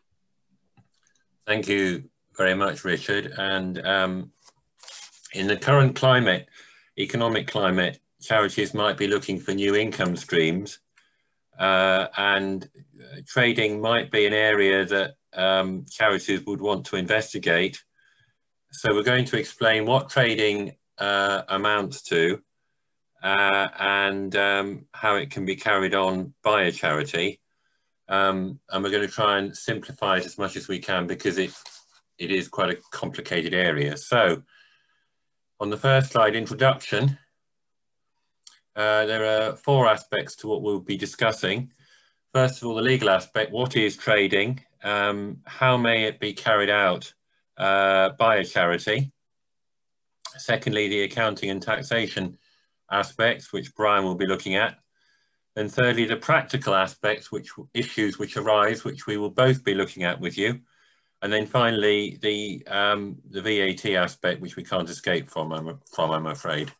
Thank you very much, Richard. And um, in the current climate, economic climate, charities might be looking for new income streams, uh, and trading might be an area that um, charities would want to investigate. So we're going to explain what trading uh, amounts to uh, and um, how it can be carried on by a charity. Um, and we're going to try and simplify it as much as we can, because it, it is quite a complicated area. So on the first slide, introduction, uh, there are four aspects to what we'll be discussing. First of all, the legal aspect, what is trading? Um, how may it be carried out Uh, by a charity? Secondly, the accounting and taxation aspects, which Brian will be looking at. And thirdly, the practical aspects, which issues which arise, which we will both be looking at with you. And then finally, the um, the V A T aspect, which we can't escape from, I'm, from, I'm afraid.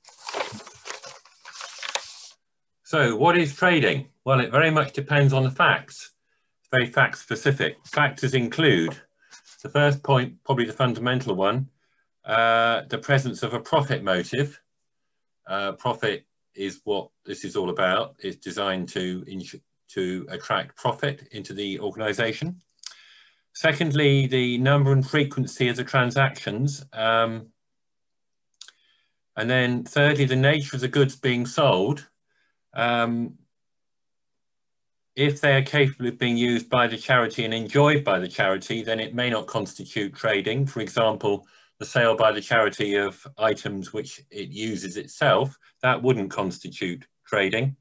So what is trading? Well, it very much depends on the facts. It's very fact specific. Factors include, the first point, probably the fundamental one, uh, the presence of a profit motive. Uh, profit is what this is all about. It's designed to, to attract profit into the organisation. Secondly, the number and frequency of the transactions. Um, and then thirdly, the nature of the goods being sold. Um, if they are capable of being used by the charity and enjoyed by the charity, then it may not constitute trading. For example, the sale by the charity of items which it uses itself, that wouldn't constitute trading.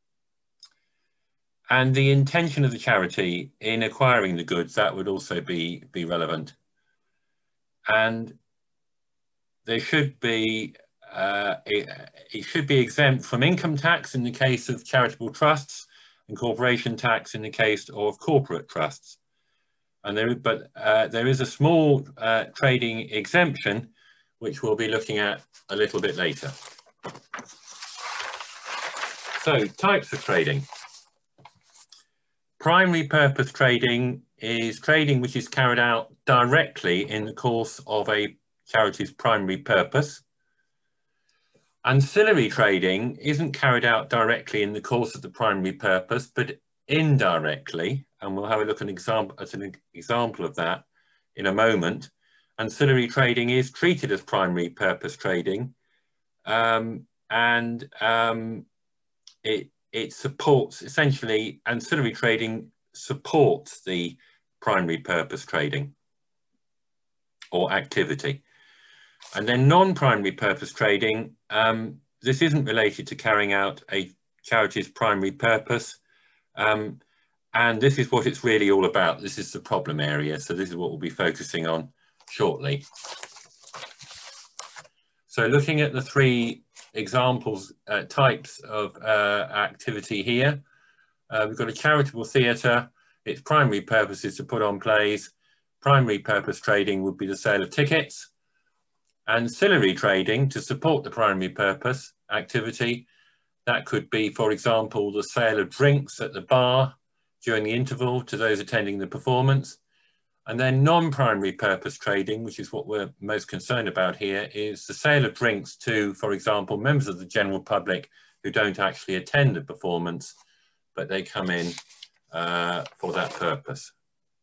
And the intention of the charity in acquiring the goods, that would also be, be relevant. And there should be, uh, it, it should be exempt from income tax in the case of charitable trusts, and corporation tax in the case of corporate trusts. And there, but uh, there is a small uh, trading exemption, which we'll be looking at a little bit later. So, types of trading. Primary purpose trading is trading which is carried out directly in the course of a charity's primary purpose. Ancillary trading isn't carried out directly in the course of the primary purpose, but indirectly, and we'll have a look at an example, at an example of that in a moment. Ancillary trading is treated as primary purpose trading, um, and um, it, it supports, essentially, ancillary trading supports the primary purpose trading or activity. And then non-primary purpose trading, um, this isn't related to carrying out a charity's primary purpose. Um, and this is what it's really all about. This is the problem area. So this is what we'll be focusing on shortly. So looking at the three examples, uh, types of uh, activity here, uh, we've got a charitable theatre. Its primary purpose is to put on plays. Primary purpose trading would be the sale of tickets. Ancillary trading to support the primary purpose activity, that could be, for example, the sale of drinks at the bar during the interval to those attending the performance. And then non-primary purpose trading, which is what we're most concerned about here, is the sale of drinks to, for example, members of the general public who don't actually attend the performance, but they come in uh, for that purpose.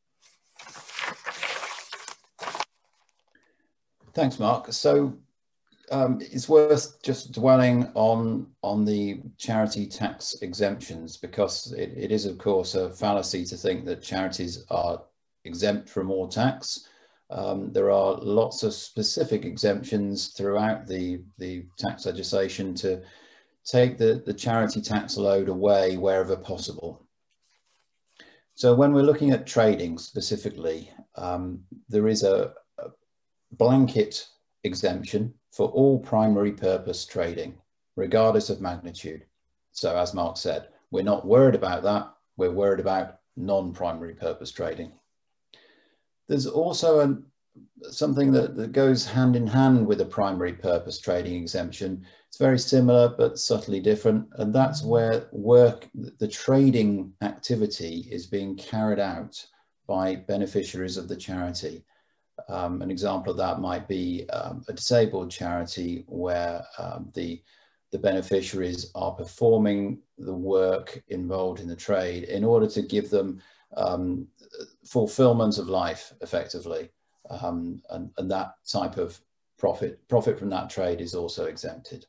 Thanks, Mark. So um, it's worth just dwelling on on the charity tax exemptions, because it, it is, of course, a fallacy to think that charities are exempt from all tax. Um, there are lots of specific exemptions throughout the, the tax legislation to take the, the charity tax load away wherever possible. So when we're looking at trading specifically, um, there is a blanket exemption for all primary purpose trading, regardless of magnitude. So as Mark said, we're not worried about that. We're worried about non-primary purpose trading. There's also a, something that, that goes hand in hand with a primary purpose trading exemption. It's very similar, but subtly different. And that's where work, the trading activity is being carried out by beneficiaries of the charity. Um, an example of that might be um, a disabled charity where um, the, the beneficiaries are performing the work involved in the trade in order to give them um, fulfillment of life, effectively. Um, and, and that type of profit, profit from that trade is also exempted.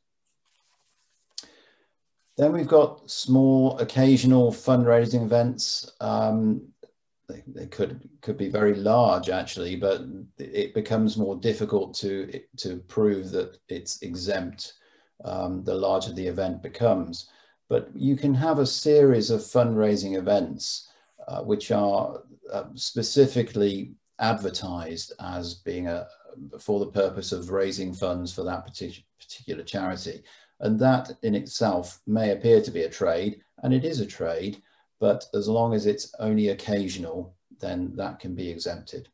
Then we've got small occasional fundraising events. Um, They, they could could be very large, actually, but it becomes more difficult to to prove that it's exempt um, the larger the event becomes. But you can have a series of fundraising events uh, which are uh, specifically advertised as being a for the purpose of raising funds for that particular particular charity, and that in itself may appear to be a trade, and it is a trade. But as long as it's only occasional, then that can be exempted.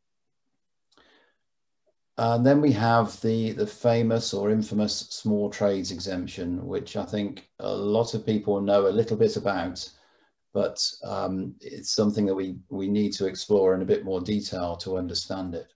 And then we have the, the famous or infamous small trades exemption, which I think a lot of people know a little bit about, but um, it's something that we, we need to explore in a bit more detail to understand it.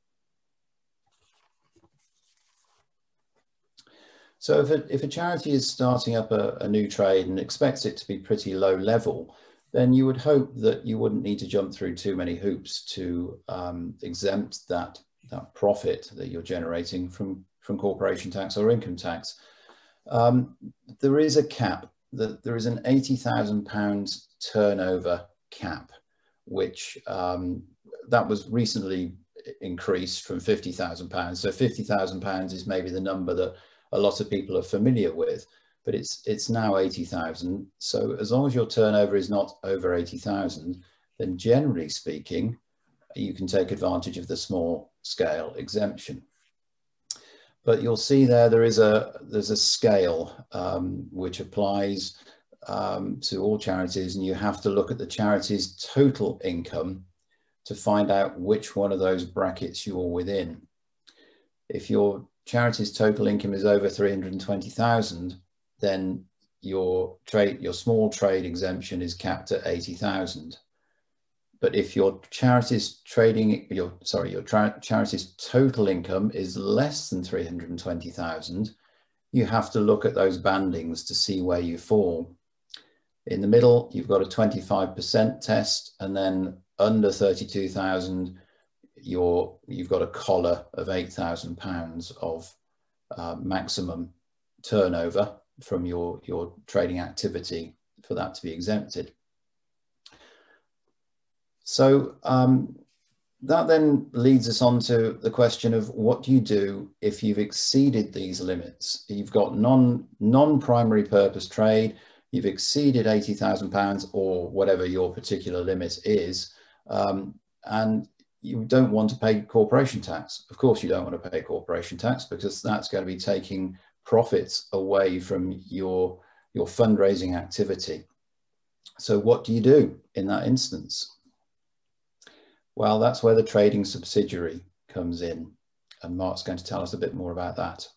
So if a, if a charity is starting up a, a new trade and expects it to be pretty low level, then you would hope that you wouldn't need to jump through too many hoops to um, exempt that, that profit that you're generating from, from corporation tax or income tax. Um, there is a cap, that there is an eighty thousand pounds turnover cap, which um, that was recently increased from fifty thousand pounds. So fifty thousand pounds is maybe the number that a lot of people are familiar with, but it's it's now eighty thousand. So as long as your turnover is not over eighty thousand, then generally speaking, you can take advantage of the small scale exemption. But you'll see there, there is a, there's a scale um, which applies um, to all charities, and you have to look at the charity's total income to find out which one of those brackets you're within. If your charity's total income is over three hundred twenty thousand, then your trade, your small trade exemption is capped at eighty thousand. But if your charity's trading, your sorry, your charity's total income is less than three hundred twenty thousand, you have to look at those bandings to see where you fall. In the middle, you've got a twenty-five percent test, and then under thirty-two thousand, you're you've got a collar of eight thousand pounds of uh, maximum turnover from your your trading activity for that to be exempted. So um, that then leads us on to the question of what do you do if you've exceeded these limits? You've got non, non-primary purpose trade, you've exceeded eighty thousand pounds or whatever your particular limit is, um, and you don't want to pay corporation tax. Of course you don't want to pay corporation tax, because that's going to be taking profits away from your, your fundraising activity. So what do you do in that instance? Well, that's where the trading subsidiary comes in, and Mark's going to tell us a bit more about that.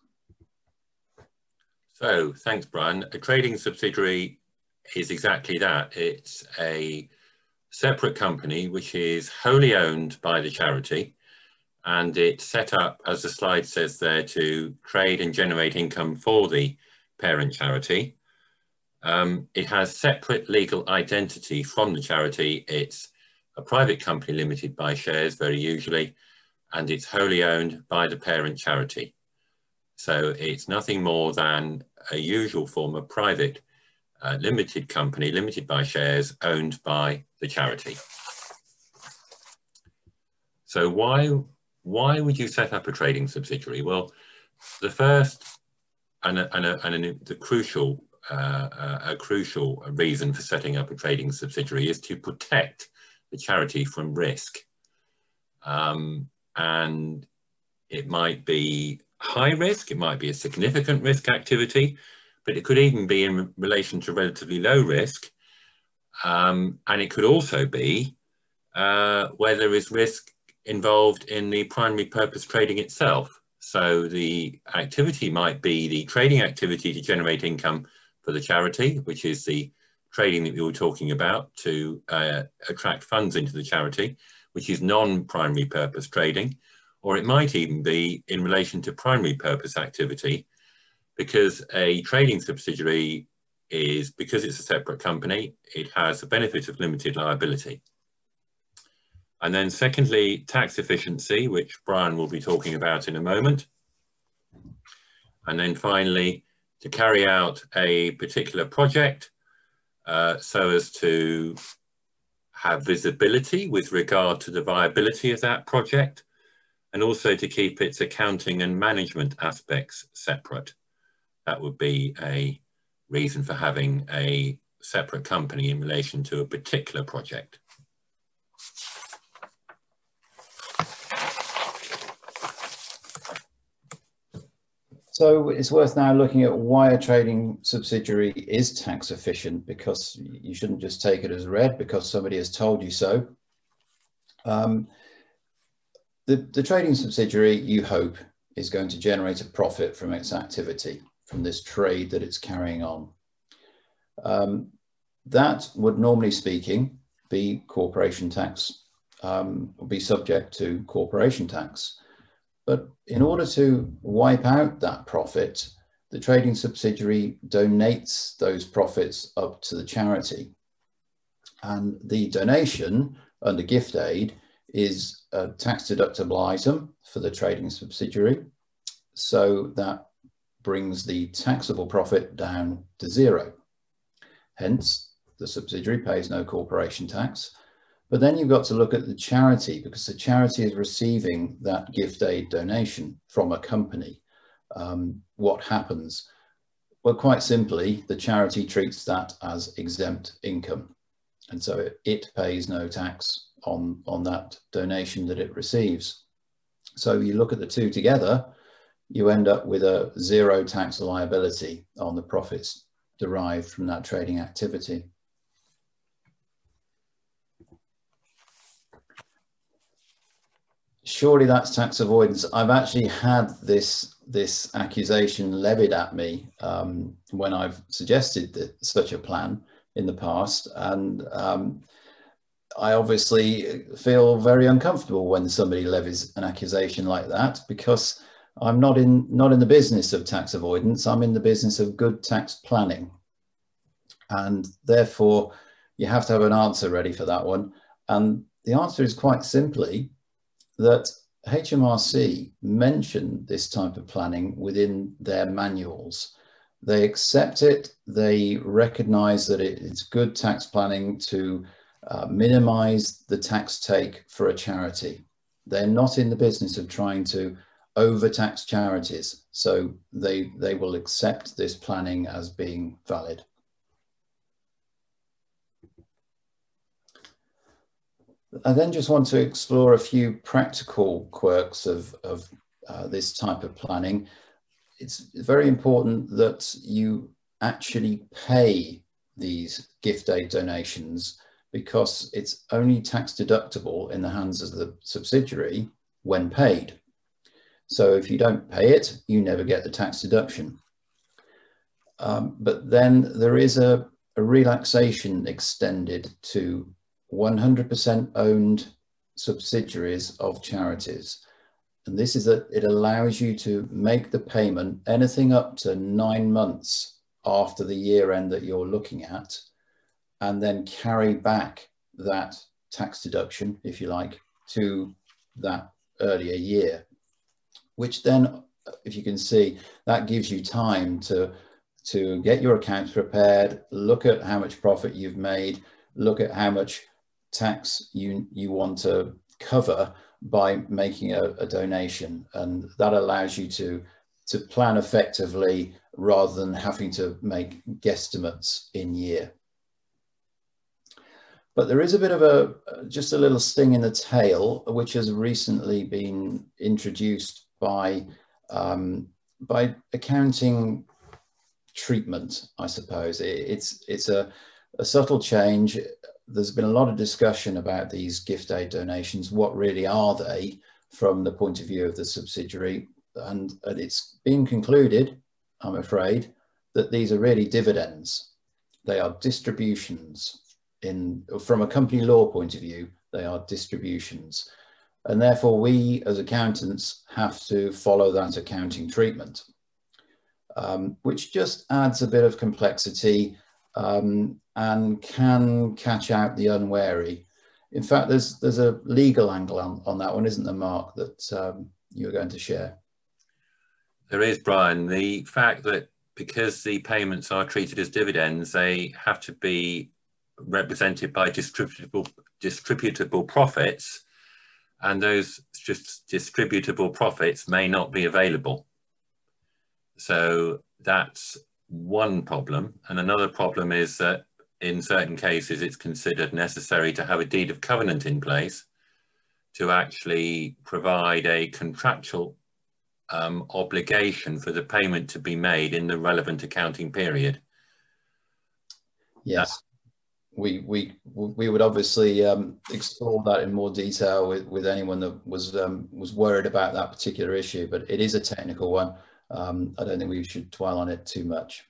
So, thanks, Brian. A trading subsidiary is exactly that. It's a separate company which is wholly owned by the charity, and it's set up, as the slide says there, to trade and generate income for the parent charity. Um, it has separate legal identity from the charity. It's a private company limited by shares, very usually, and it's wholly owned by the parent charity. So it's nothing more than a usual form of private uh, limited company, limited by shares, owned by the charity. So why, why would you set up a trading subsidiary? Well, the first and, a, and, a, and a, the crucial, uh, a, a crucial reason for setting up a trading subsidiary is to protect the charity from risk. Um, and it might be high risk, it might be a significant risk activity, but it could even be in relation to relatively low risk. Um, and it could also be uh, where there is risk involved in the primary purpose trading itself. So the activity might be the trading activity to generate income for the charity, which is the trading that we were talking about to uh, attract funds into the charity, which is non-primary purpose trading, or it might even be in relation to primary purpose activity, because a trading subsidiary is, because it's a separate company, it has the benefit of limited liability. And then secondly, tax efficiency, which Brian will be talking about in a moment. And then finally, to carry out a particular project, Uh, so as to have visibility with regard to the viability of that project, and also to keep its accounting and management aspects separate. That would be a reason for having a separate company in relation to a particular project. So it's worth now looking at why a trading subsidiary is tax efficient, because you shouldn't just take it as read because somebody has told you so. Um, the, the trading subsidiary, you hope, is going to generate a profit from its activity, from this trade that it's carrying on. Um, that would, normally speaking, be corporation tax, um, or be subject to corporation tax. But in order to wipe out that profit, the trading subsidiary donates those profits up to the charity. And the donation under gift aid is a tax deductible item for the trading subsidiary. So that brings the taxable profit down to zero. Hence, the subsidiary pays no corporation tax. But then you've got to look at the charity, because the charity is receiving that gift aid donation from a company. Um, what happens? Well, quite simply, the charity treats that as exempt income. And so it, it pays no tax on, on that donation that it receives. So you look at the two together, you end up with a zero tax liability on the profits derived from that trading activity. Surely that's tax avoidance. I've actually had this, this accusation levied at me um, when I've suggested that such a plan in the past. And um, I obviously feel very uncomfortable when somebody levies an accusation like that, because I'm not in, not in the business of tax avoidance. I'm in the business of good tax planning. And therefore, you have to have an answer ready for that one. And the answer is quite simply that H M R C mentioned this type of planning within their manuals. They accept it, they recognize that it, it's good tax planning to uh, minimize the tax take for a charity. They're not in the business of trying to overtax charities, so they, they will accept this planning as being valid. I then just want to explore a few practical quirks of, of uh, this type of planning. It's very important that you actually pay these gift aid donations, because it's only tax deductible in the hands of the subsidiary when paid. So if you don't pay it, you never get the tax deduction. Um, but then there is a, a relaxation extended to one hundred percent owned subsidiaries of charities. And this is that it allows you to make the payment anything up to nine months after the year end that you're looking at, and then carry back that tax deduction, if you like, to that earlier year, which then, if you can see, that gives you time to, to get your accounts prepared, look at how much profit you've made, look at how much tax you you want to cover by making a, a donation, and that allows you to to plan effectively rather than having to make guesstimates in year. But there is a bit of a just a little sting in the tail, which has recently been introduced by um, by accounting treatment, I suppose. It, it's it's a, a subtle change. There's been a lot of discussion about these gift aid donations. What really are they from the point of view of the subsidiary? And, and it's been concluded, I'm afraid, that these are really dividends. They are distributions. In, from a company law point of view, they are distributions. And therefore we as accountants have to follow that accounting treatment, um, which just adds a bit of complexity um, and can catch out the unwary. In fact, there's there's a legal angle on, on that one, isn't there, Mark, that um, you're going to share? There is, Brian. The fact that because the payments are treated as dividends, they have to be represented by distributable, distributable profits, and those just distributable profits may not be available. So that's one problem. And another problem is that in certain cases, it's considered necessary to have a deed of covenant in place to actually provide a contractual um, obligation for the payment to be made in the relevant accounting period. Yes, we we we would obviously um, explore that in more detail with with anyone that was um, was worried about that particular issue, but it is a technical one. Um, I don't think we should dwell on it too much.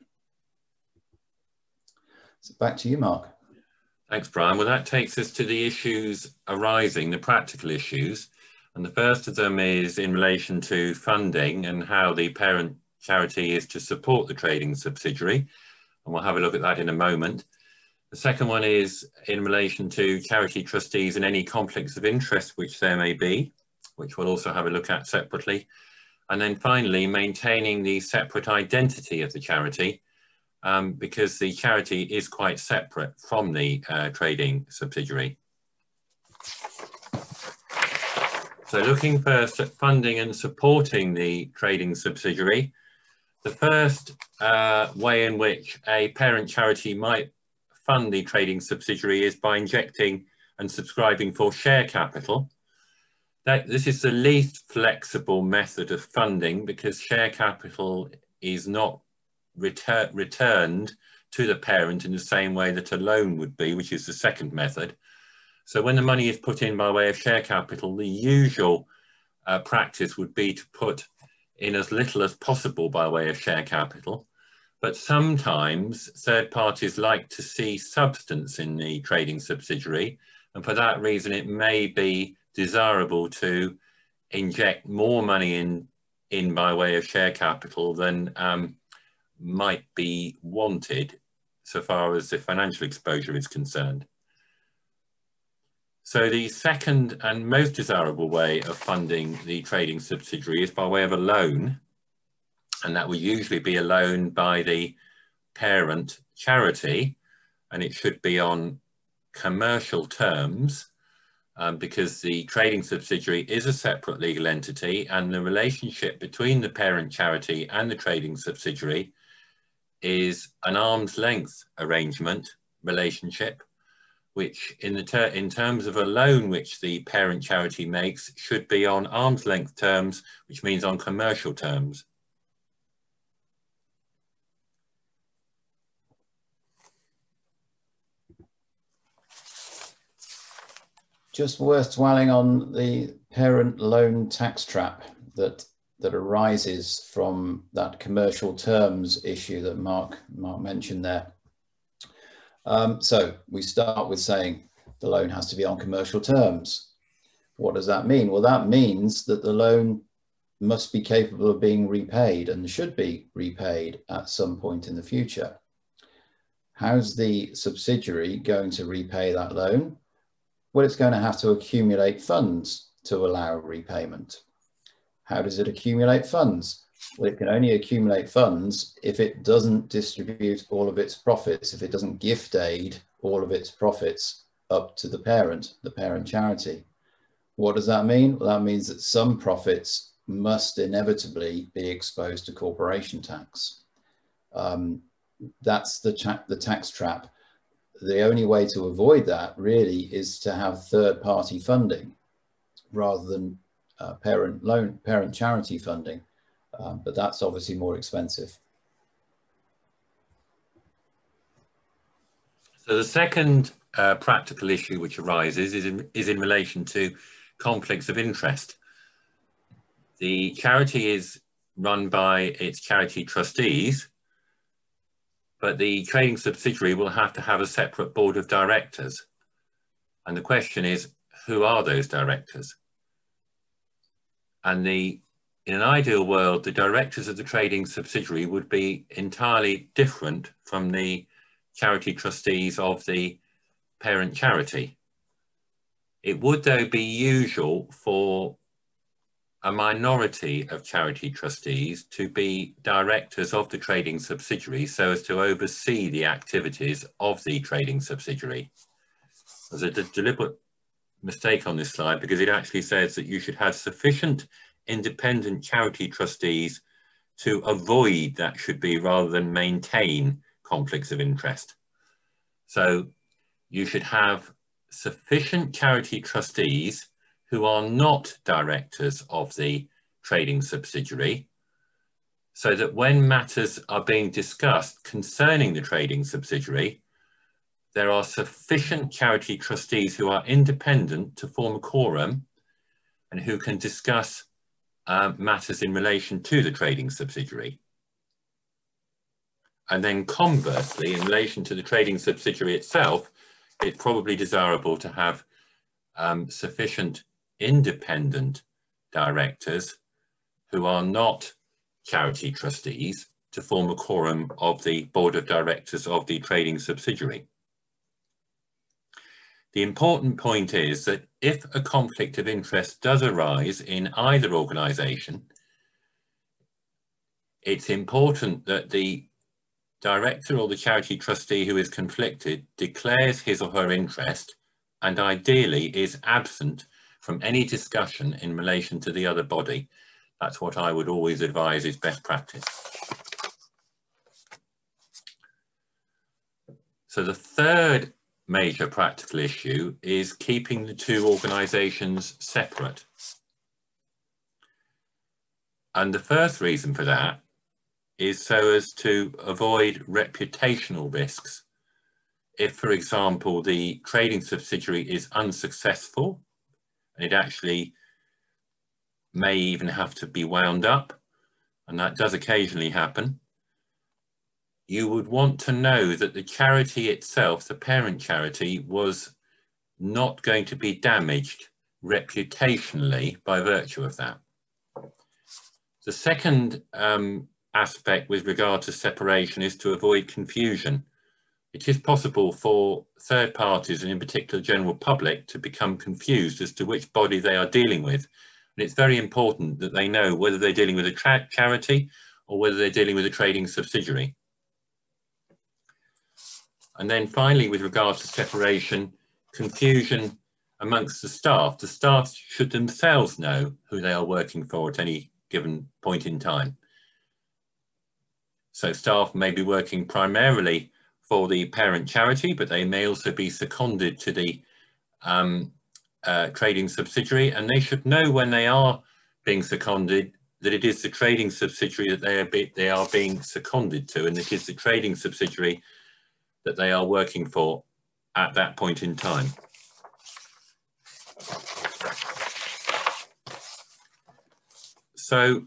So back to you, Mark. Thanks, Brian. Well, that takes us to the issues arising, the practical issues. And the first of them is in relation to funding and how the parent charity is to support the trading subsidiary. And we'll have a look at that in a moment. The second one is in relation to charity trustees and any conflicts of interest which there may be, which we'll also have a look at separately. And then finally, maintaining the separate identity of the charity um, because the charity is quite separate from the uh, trading subsidiary. So looking first at funding and supporting the trading subsidiary, the first uh, way in which a parent charity might fund the trading subsidiary is by injecting and subscribing for share capital. That, this is the least flexible method of funding because share capital is not retur returned to the parent in the same way that a loan would be, which is the second method. So when the money is put in by way of share capital, the usual uh, practice would be to put in as little as possible by way of share capital. But sometimes third parties like to see substance in the trading subsidiary. And for that reason, it may be desirable to inject more money in, in by way of share capital than um, might be wanted so far as the financial exposure is concerned. So the second and most desirable way of funding the trading subsidiary is by way of a loan, and that would usually be a loan by the parent charity, and it should be on commercial terms um, because the trading subsidiary is a separate legal entity, and the relationship between the parent charity and the trading subsidiary is an arm's length arrangement relationship, which in the ter in terms of a loan which the parent charity makes should be on arm's length terms, which means on commercial terms. Just worth dwelling on the parent loan tax trap that that arises from that commercial terms issue that Mark Mark mentioned there. Um, so we start with saying the loan has to be on commercial terms. What does that mean? Well, that means that the loan must be capable of being repaid and should be repaid at some point in the future. How's the subsidiary going to repay that loan? Well, it's going to have to accumulate funds to allow repayment. How does it accumulate funds? Well, it can only accumulate funds if it doesn't distribute all of its profits, if it doesn't gift aid all of its profits up to the parent, the parent charity. What does that mean? Well, that means that some profits must inevitably be exposed to corporation tax. Um, that's the, ta the tax trap. The only way to avoid that really is to have third-party funding rather than uh, parent loan, parent charity funding. Um, but that's obviously more expensive. So the second uh, practical issue which arises is in, is in relation to conflicts of interest. The charity is run by its charity trustees, but the trading subsidiary will have to have a separate board of directors. And the question is, who are those directors? And the In an ideal world, the directors of the trading subsidiary would be entirely different from the charity trustees of the parent charity. It would, though, be usual for a minority of charity trustees to be directors of the trading subsidiary so as to oversee the activities of the trading subsidiary. There's a deliberate mistake on this slide because it actually says that you should have sufficient independent charity trustees to avoid, that should be, rather than maintain conflicts of interest. So you should have sufficient charity trustees who are not directors of the trading subsidiary, so that when matters are being discussed concerning the trading subsidiary, there are sufficient charity trustees who are independent to form a quorum and who can discuss Uh, matters in relation to the trading subsidiary. And then conversely, in relation to the trading subsidiary itself, it's probably desirable to have um, sufficient independent directors who are not charity trustees to form a quorum of the board of directors of the trading subsidiary. The important point is that if a conflict of interest does arise in either organisation, it's important that the director or the charity trustee who is conflicted declares his or her interest and ideally is absent from any discussion in relation to the other body. That's what I would always advise is best practice. So the third major practical issue is keeping the two organisations separate. And the first reason for that is so as to avoid reputational risks. If, for example, the trading subsidiary is unsuccessful, and it actually may even have to be wound up, and that does occasionally happen, you would want to know that the charity itself, the parent charity, was not going to be damaged reputationally by virtue of that. The second um, aspect with regard to separation is to avoid confusion. It is possible for third parties, and in particular general public, to become confused as to which body they are dealing with. And it's very important that they know whether they're dealing with a charity or whether they're dealing with a trading subsidiary. And then finally, with regard to separation, confusion amongst the staff. The staff should themselves know who they are working for at any given point in time. So staff may be working primarily for the parent charity, but they may also be seconded to the um, uh, trading subsidiary, and they should know when they are being seconded that it is the trading subsidiary that they are, be, they are being seconded to, and it is the trading subsidiary that they are working for at that point in time. So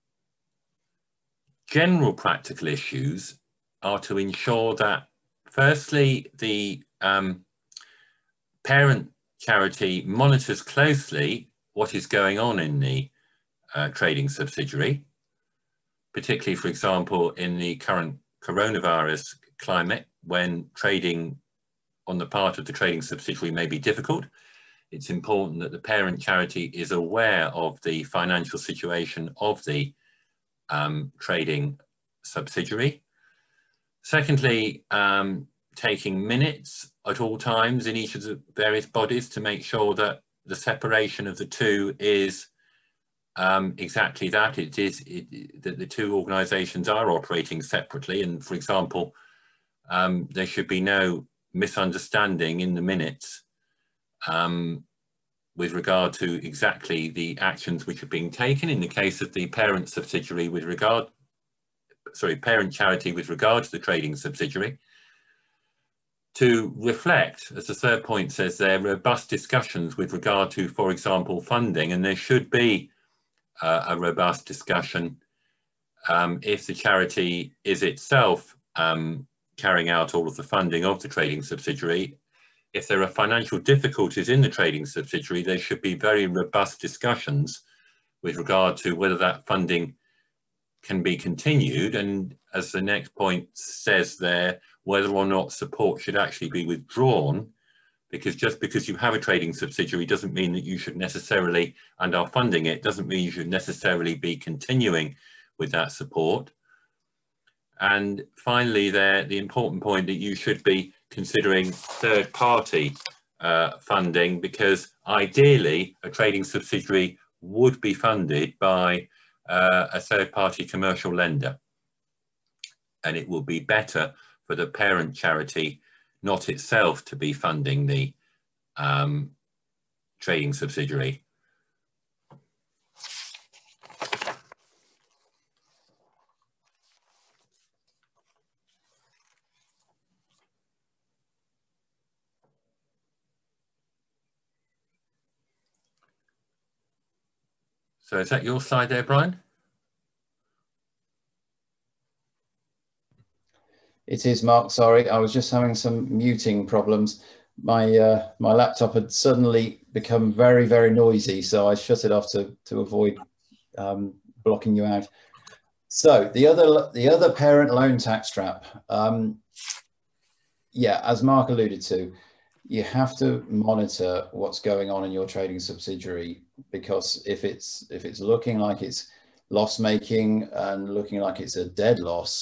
general practical issues are to ensure that, firstly, the um, parent charity monitors closely what is going on in the uh, trading subsidiary, particularly, for example, in the current coronavirus climate, when trading on the part of the trading subsidiary may be difficult. It's important that the parent charity is aware of the financial situation of the um, trading subsidiary. Secondly, um, taking minutes at all times in each of the various bodies to make sure that the separation of the two is um, exactly that. It is it, that the two organisations are operating separately, and, for example, um, there should be no misunderstanding in the minutes um, with regard to exactly the actions which are being taken in the case of the parent subsidiary with regard, sorry, parent charity with regard to the trading subsidiary, to reflect, as the third point says there, robust discussions with regard to, for example, funding, and there should be uh, a robust discussion um, if the charity is itself um, carrying out all of the funding of the trading subsidiary. If there are financial difficulties in the trading subsidiary, there should be very robust discussions with regard to whether that funding can be continued, and as the next point says there, whether or not support should actually be withdrawn, because just because you have a trading subsidiary doesn't mean that you should necessarily, and are funding it, doesn't mean you should necessarily be continuing with that support. And finally there, the important point that you should be considering third party uh, funding, because ideally a trading subsidiary would be funded by uh, a third party commercial lender, and it will be better for the parent charity not itself to be funding the um, trading subsidiary. So is that your slide there, Brian? It is, Mark. Sorry, I was just having some muting problems. My uh, my laptop had suddenly become very, very noisy, so I shut it off to to avoid um, blocking you out. So the other the other parent loan tax trap. Um, yeah, as Mark alluded to, you have to monitor what's going on in your trading subsidiary, because if it's if it's looking like it's loss making and looking like it's a dead loss,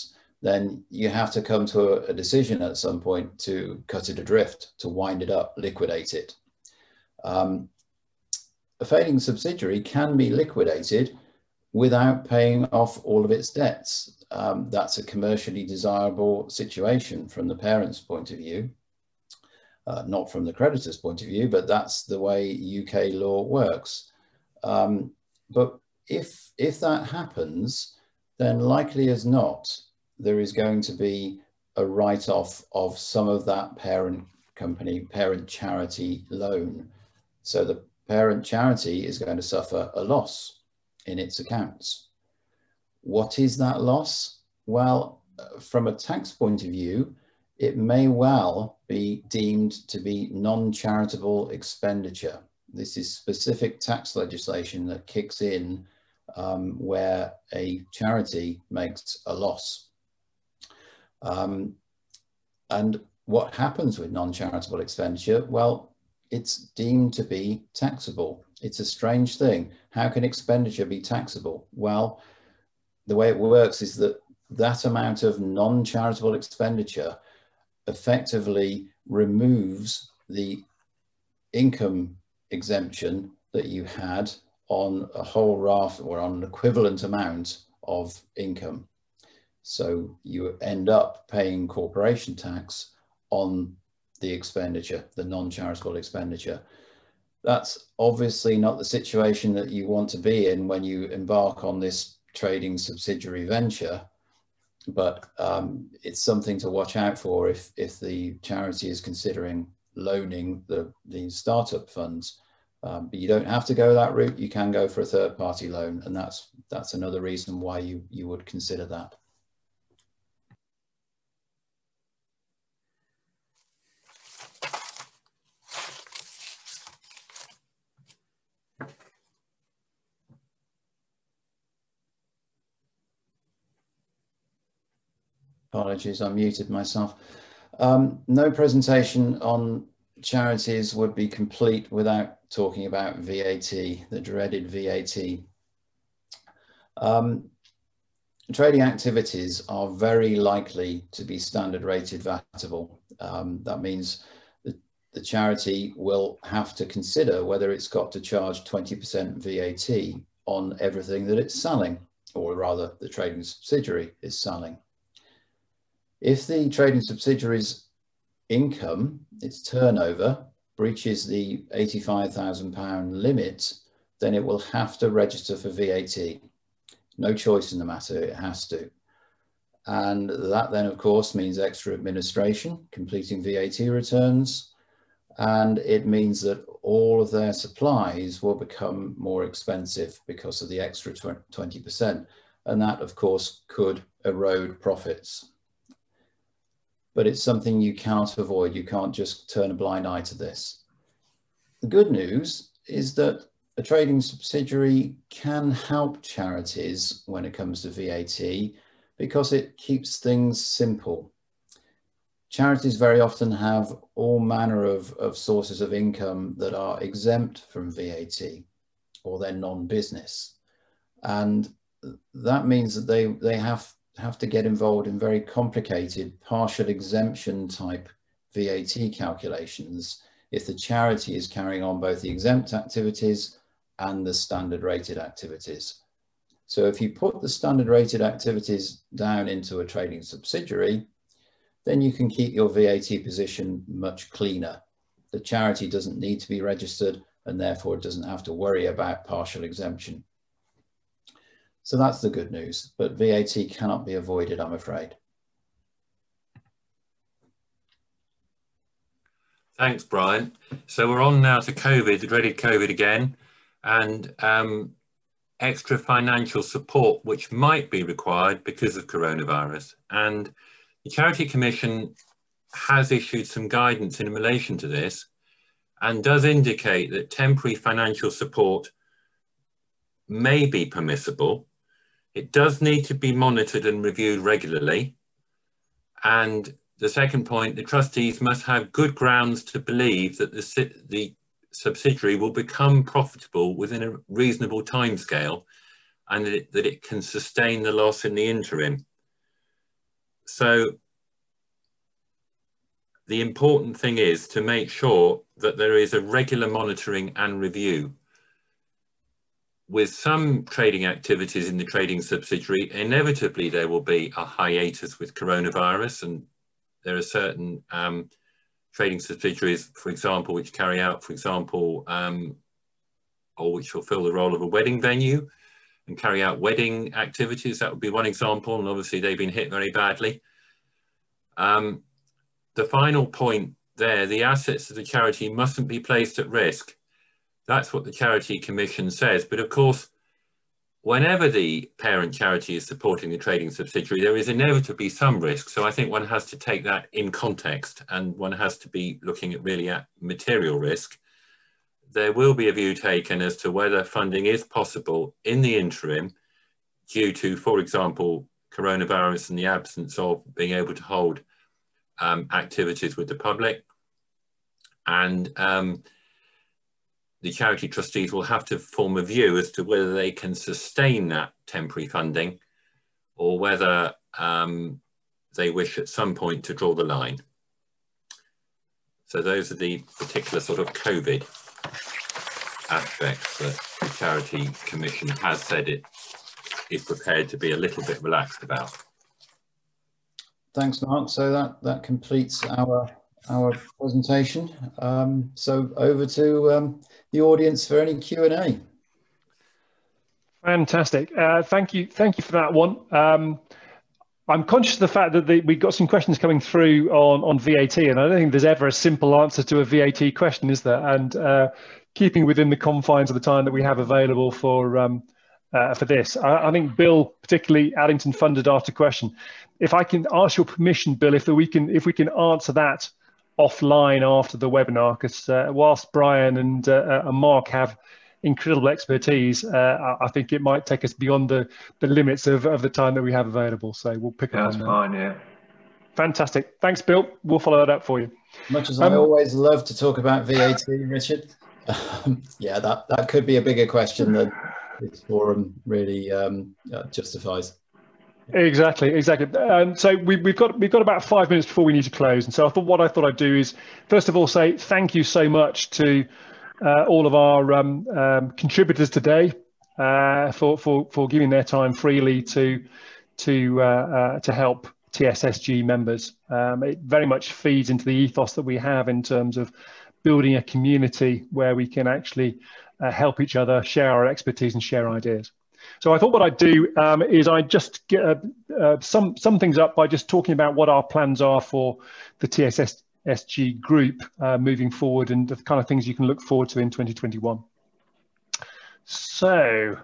then you have to come to a, a decision at some point to cut it adrift, to wind it up, liquidate it. Um, a failing subsidiary can be liquidated without paying off all of its debts. Um, that's a commercially desirable situation from the parent's point of view, uh, not from the creditor's point of view, but that's the way U K law works. Um, but if, if that happens, then likely as not, there is going to be a write-off of some of that parent company, parent charity loan. So the parent charity is going to suffer a loss in its accounts. What is that loss? Well, from a tax point of view, it may well be deemed to be non-charitable expenditure. This is specific tax legislation that kicks in um, where a charity makes a loss. Um, and what happens with non-charitable expenditure? Well, it's deemed to be taxable. It's a strange thing. How can expenditure be taxable? Well, the way it works is that that amount of non-charitable expenditure effectively removes the income exemption that you had on a whole raft or on an equivalent amount of income. So you end up paying corporation tax on the expenditure, the non-charitable expenditure. That's obviously not the situation that you want to be in when you embark on this trading subsidiary venture, but um, it's something to watch out for if, if the charity is considering loaning the, the startup funds. Um, but you don't have to go that route. You can go for a third-party loan, and that's, that's another reason why you, you would consider that. Apologies, I muted myself. Um, no presentation on charities would be complete without talking about V A T, the dreaded V A T. Um, trading activities are very likely to be standard rated vatable. Um, that means that the charity will have to consider whether it's got to charge twenty percent V A T on everything that it's selling, or rather the trading subsidiary is selling. If the trading subsidiary's income, its turnover, breaches the eighty-five thousand pound limit, then it will have to register for V A T. No choice in the matter, it has to. And that then, of course, means extra administration, completing V A T returns, and it means that all of their supplies will become more expensive because of the extra twenty percent. And that, of course, could erode profits. But it's something you cannot avoid. You can't just turn a blind eye to this. The good news is that a trading subsidiary can help charities when it comes to V A T because it keeps things simple. Charities very often have all manner of, of sources of income that are exempt from V A T, or they're non-business. And that means that they, they have have to get involved in very complicated partial exemption type V A T calculations if the charity is carrying on both the exempt activities and the standard rated activities. So if you put the standard rated activities down into a trading subsidiary, then you can keep your V A T position much cleaner. The charity doesn't need to be registered and therefore it doesn't have to worry about partial exemption. So that's the good news, but V A T cannot be avoided, I'm afraid. Thanks, Brian. So we're on now to COVID, the dreaded COVID again, and um, extra financial support, which might be required because of coronavirus. And the Charity Commission has issued some guidance in relation to this and does indicate that temporary financial support may be permissible. It does need to be monitored and reviewed regularly. And the second point, the trustees must have good grounds to believe that the, the subsidiary will become profitable within a reasonable timescale and that it, that it can sustain the loss in the interim. so the important thing is to make sure that there is a regular monitoring and review. With some trading activities in the trading subsidiary, inevitably there will be a hiatus with coronavirus, and there are certain um, trading subsidiaries, for example, which carry out, for example, um, or which fulfill the role of a wedding venue and carry out wedding activities. That would be one example, and obviously they've been hit very badly. Um, the final point there, the assets of the charity mustn't be placed at risk. That's what the Charity Commission says. But of course, whenever the parent charity is supporting the trading subsidiary, there is inevitably some risk. So I think one has to take that in context, and one has to be looking at really at material risk. There will be a view taken as to whether funding is possible in the interim due to, for example, coronavirus and the absence of being able to hold um, activities with the public. And um, the charity trustees will have to form a view as to whether they can sustain that temporary funding, or whether um, they wish at some point to draw the line. So those are the particular sort of COVID aspects that the Charity Commission has said it is prepared to be a little bit relaxed about. Thanks, Mark. So that, that completes our our presentation. Um, so over to um, the audience for any Q and A. Fantastic. Uh, thank you. Thank you for that one. Um, I'm conscious of the fact that the, we've got some questions coming through on, on V A T, and I don't think there's ever a simple answer to a V A T question, is there? And uh, keeping within the confines of the time that we have available for um, uh, for this, I, I think Bill, particularly Addington funded, asked a question. If I can ask your permission, Bill, if we can if we can answer that offline after the webinar, because uh, whilst Brian and, uh, and Mark have incredible expertise, uh, I think it might take us beyond the, the limits of, of the time that we have available. So we'll pick up That's on that. fine, yeah. Fantastic. Thanks, Bill. We'll follow that up for you. Much as Um, I always love to talk about V A T, Richard, um, yeah, that, that could be a bigger question than this forum really um, uh, justifies. Exactly, exactly. Um, so we, we've got we've got about five minutes before we need to close, and so I thought what I thought I'd do is first of all say thank you so much to uh, all of our um, um, contributors today uh, for for for giving their time freely to to uh, uh, to help T S S G members. Um, it very much feeds into the ethos that we have in terms of building a community where we can actually uh, help each other, share our expertise, and share ideas. So I thought what I'd do um, is I'd just get uh, uh, some some things up by just talking about what our plans are for the T S S G group uh, moving forward, and the kind of things you can look forward to in twenty twenty-one. So,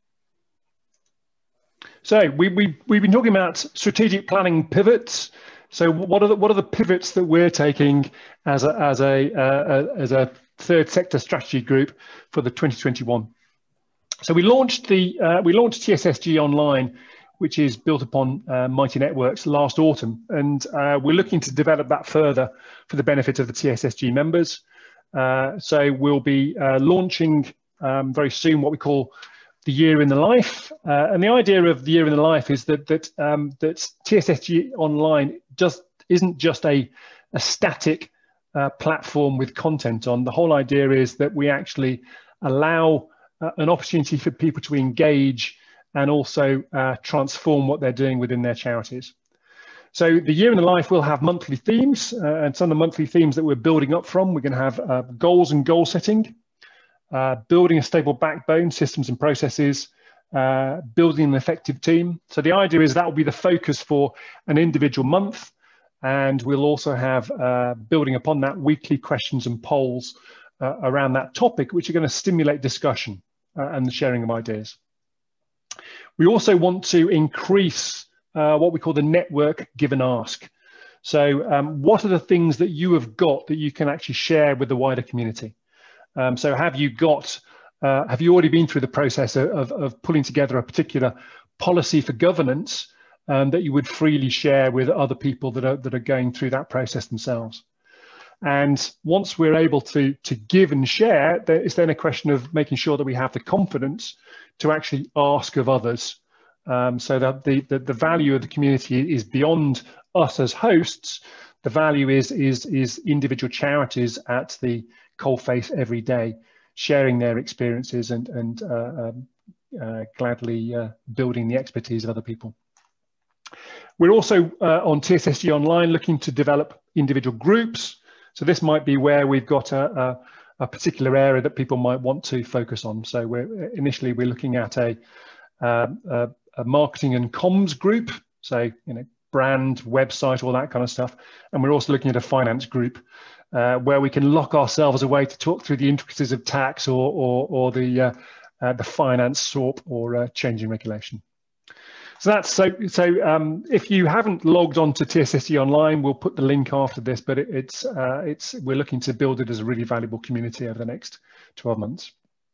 so we, we, we've been talking about strategic planning pivots. So what are the, what are the pivots that we're taking as a, as a, uh, as a third sector strategy group for the twenty twenty-one? So we launched the uh, we launched T S S G Online, which is built upon uh, Mighty Networks, last autumn, and uh, we're looking to develop that further for the benefit of the T S S G members. Uh, so we'll be uh, launching um, very soon what we call the Year in the Life, uh, and the idea of the Year in the Life is that that um, that T S S G Online just isn't just a a static uh, platform with content on. The whole idea is that we actually allow Uh, an opportunity for people to engage and also uh, transform what they're doing within their charities. So the Year in the Life will have monthly themes, uh, and some of the monthly themes that we're building up from, we're going to have uh, goals and goal setting, uh, building a stable backbone, systems and processes, uh, building an effective team. So the idea is that will be the focus for an individual month, and we'll also have uh, building upon that weekly questions and polls uh, around that topic, which are going to stimulate discussion Uh, and the sharing of ideas. We also want to increase uh, what we call the network give and ask. So um, what are the things that you have got that you can actually share with the wider community? Um, so have you got, uh, have you already been through the process of, of pulling together a particular policy for governance um, that you would freely share with other people that are, that are going through that process themselves? And once we're able to, to give and share, there is then a question of making sure that we have the confidence to actually ask of others Um, so that the, the, the value of the community is beyond us as hosts. The value is, is, is individual charities at the coalface every day, sharing their experiences and, and uh, um, uh, gladly uh, building the expertise of other people. We're also uh, on T S S G Online looking to develop individual groups. So this might be where we've got a, a, a particular area that people might want to focus on. So we're initially we're looking at a, uh, a, a marketing and comms group, so you know, brand, website, all that kind of stuff. And we're also looking at a finance group uh, where we can lock ourselves away to talk through the intricacies of tax or, or, or the, uh, uh, the finance S O R P or uh, changing regulation. So that's so. So um, if you haven't logged on to T S S G Online, we'll put the link after this. But it, it's uh, it's we're looking to build it as a really valuable community over the next twelve months.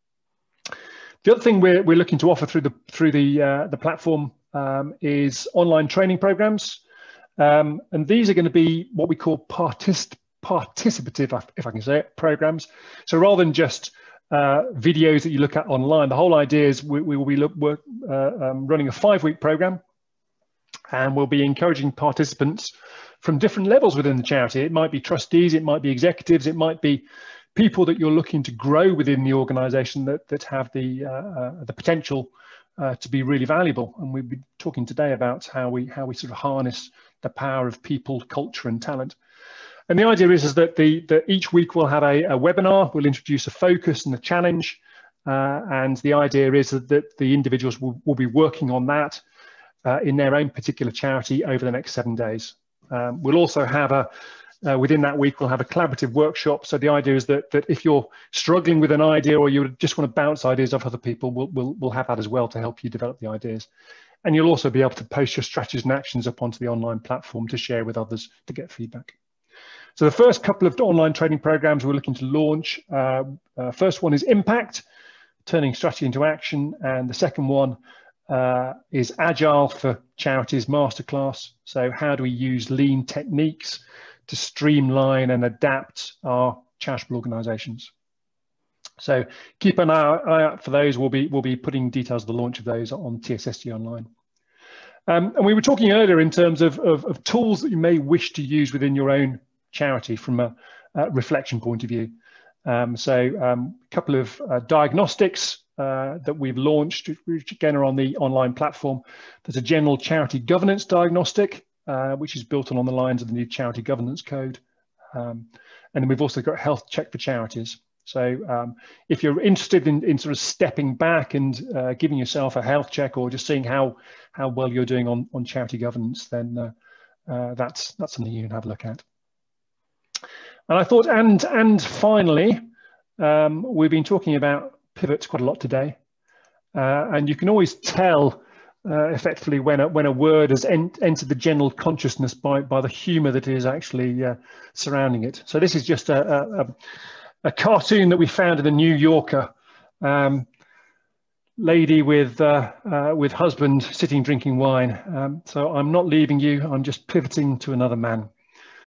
The other thing we're we're looking to offer through the through the uh, the platform um, is online training programs, um, and these are going to be what we call partic participative, if I can say it, programs. So rather than just Uh, videos that you look at online, the whole idea is we, we will be look, work, uh, um, running a five-week program, and we'll be encouraging participants from different levels within the charity. It might be trustees, it might be executives, it might be people that you're looking to grow within the organisation that that have the uh, uh, the potential uh, to be really valuable. And we'll be talking today about how we how we sort of harness the power of people, culture, and talent. And the idea is, is that, the, that each week we'll have a, a webinar, we'll introduce a focus and a challenge. Uh, and the idea is that, that the individuals will, will be working on that uh, in their own particular charity over the next seven days. Um, we'll also have a, uh, within that week, we'll have a collaborative workshop. So the idea is that, that if you're struggling with an idea or you just want to bounce ideas off other people, we'll, we'll, we'll have that as well to help you develop the ideas. And you'll also be able to post your strategies and actions up onto the online platform to share with others to get feedback. So the first couple of online training programs we're looking to launch, uh, uh, first one is Impact, turning strategy into action. And the second one uh, is Agile for Charities Masterclass. So how do we use lean techniques to streamline and adapt our charitable organisations? So keep an eye out for those. We'll be, we'll be putting details of the launch of those on T S S G Online. Um, and we were talking earlier in terms of, of, of tools that you may wish to use within your own charity from a, a reflection point of view. Um, so um, a couple of uh, diagnostics uh, that we've launched, which again are on the online platform. There's a general charity governance diagnostic, uh, which is built on, on the lines of the new charity governance code. Um, and then we've also got health check for charities. So um, if you're interested in, in sort of stepping back and uh, giving yourself a health check or just seeing how, how well you're doing on, on charity governance, then uh, uh, that's, that's something you can have a look at. And I thought, and and finally, um, we've been talking about pivots quite a lot today, uh, and you can always tell uh, effectively when a, when a word has en entered the general consciousness by by the humour that is actually uh, surrounding it. So this is just a, a, a cartoon that we found in the New Yorker. Um, lady with uh, uh, with husband sitting drinking wine. Um, so I'm not leaving you. I'm just pivoting to another man.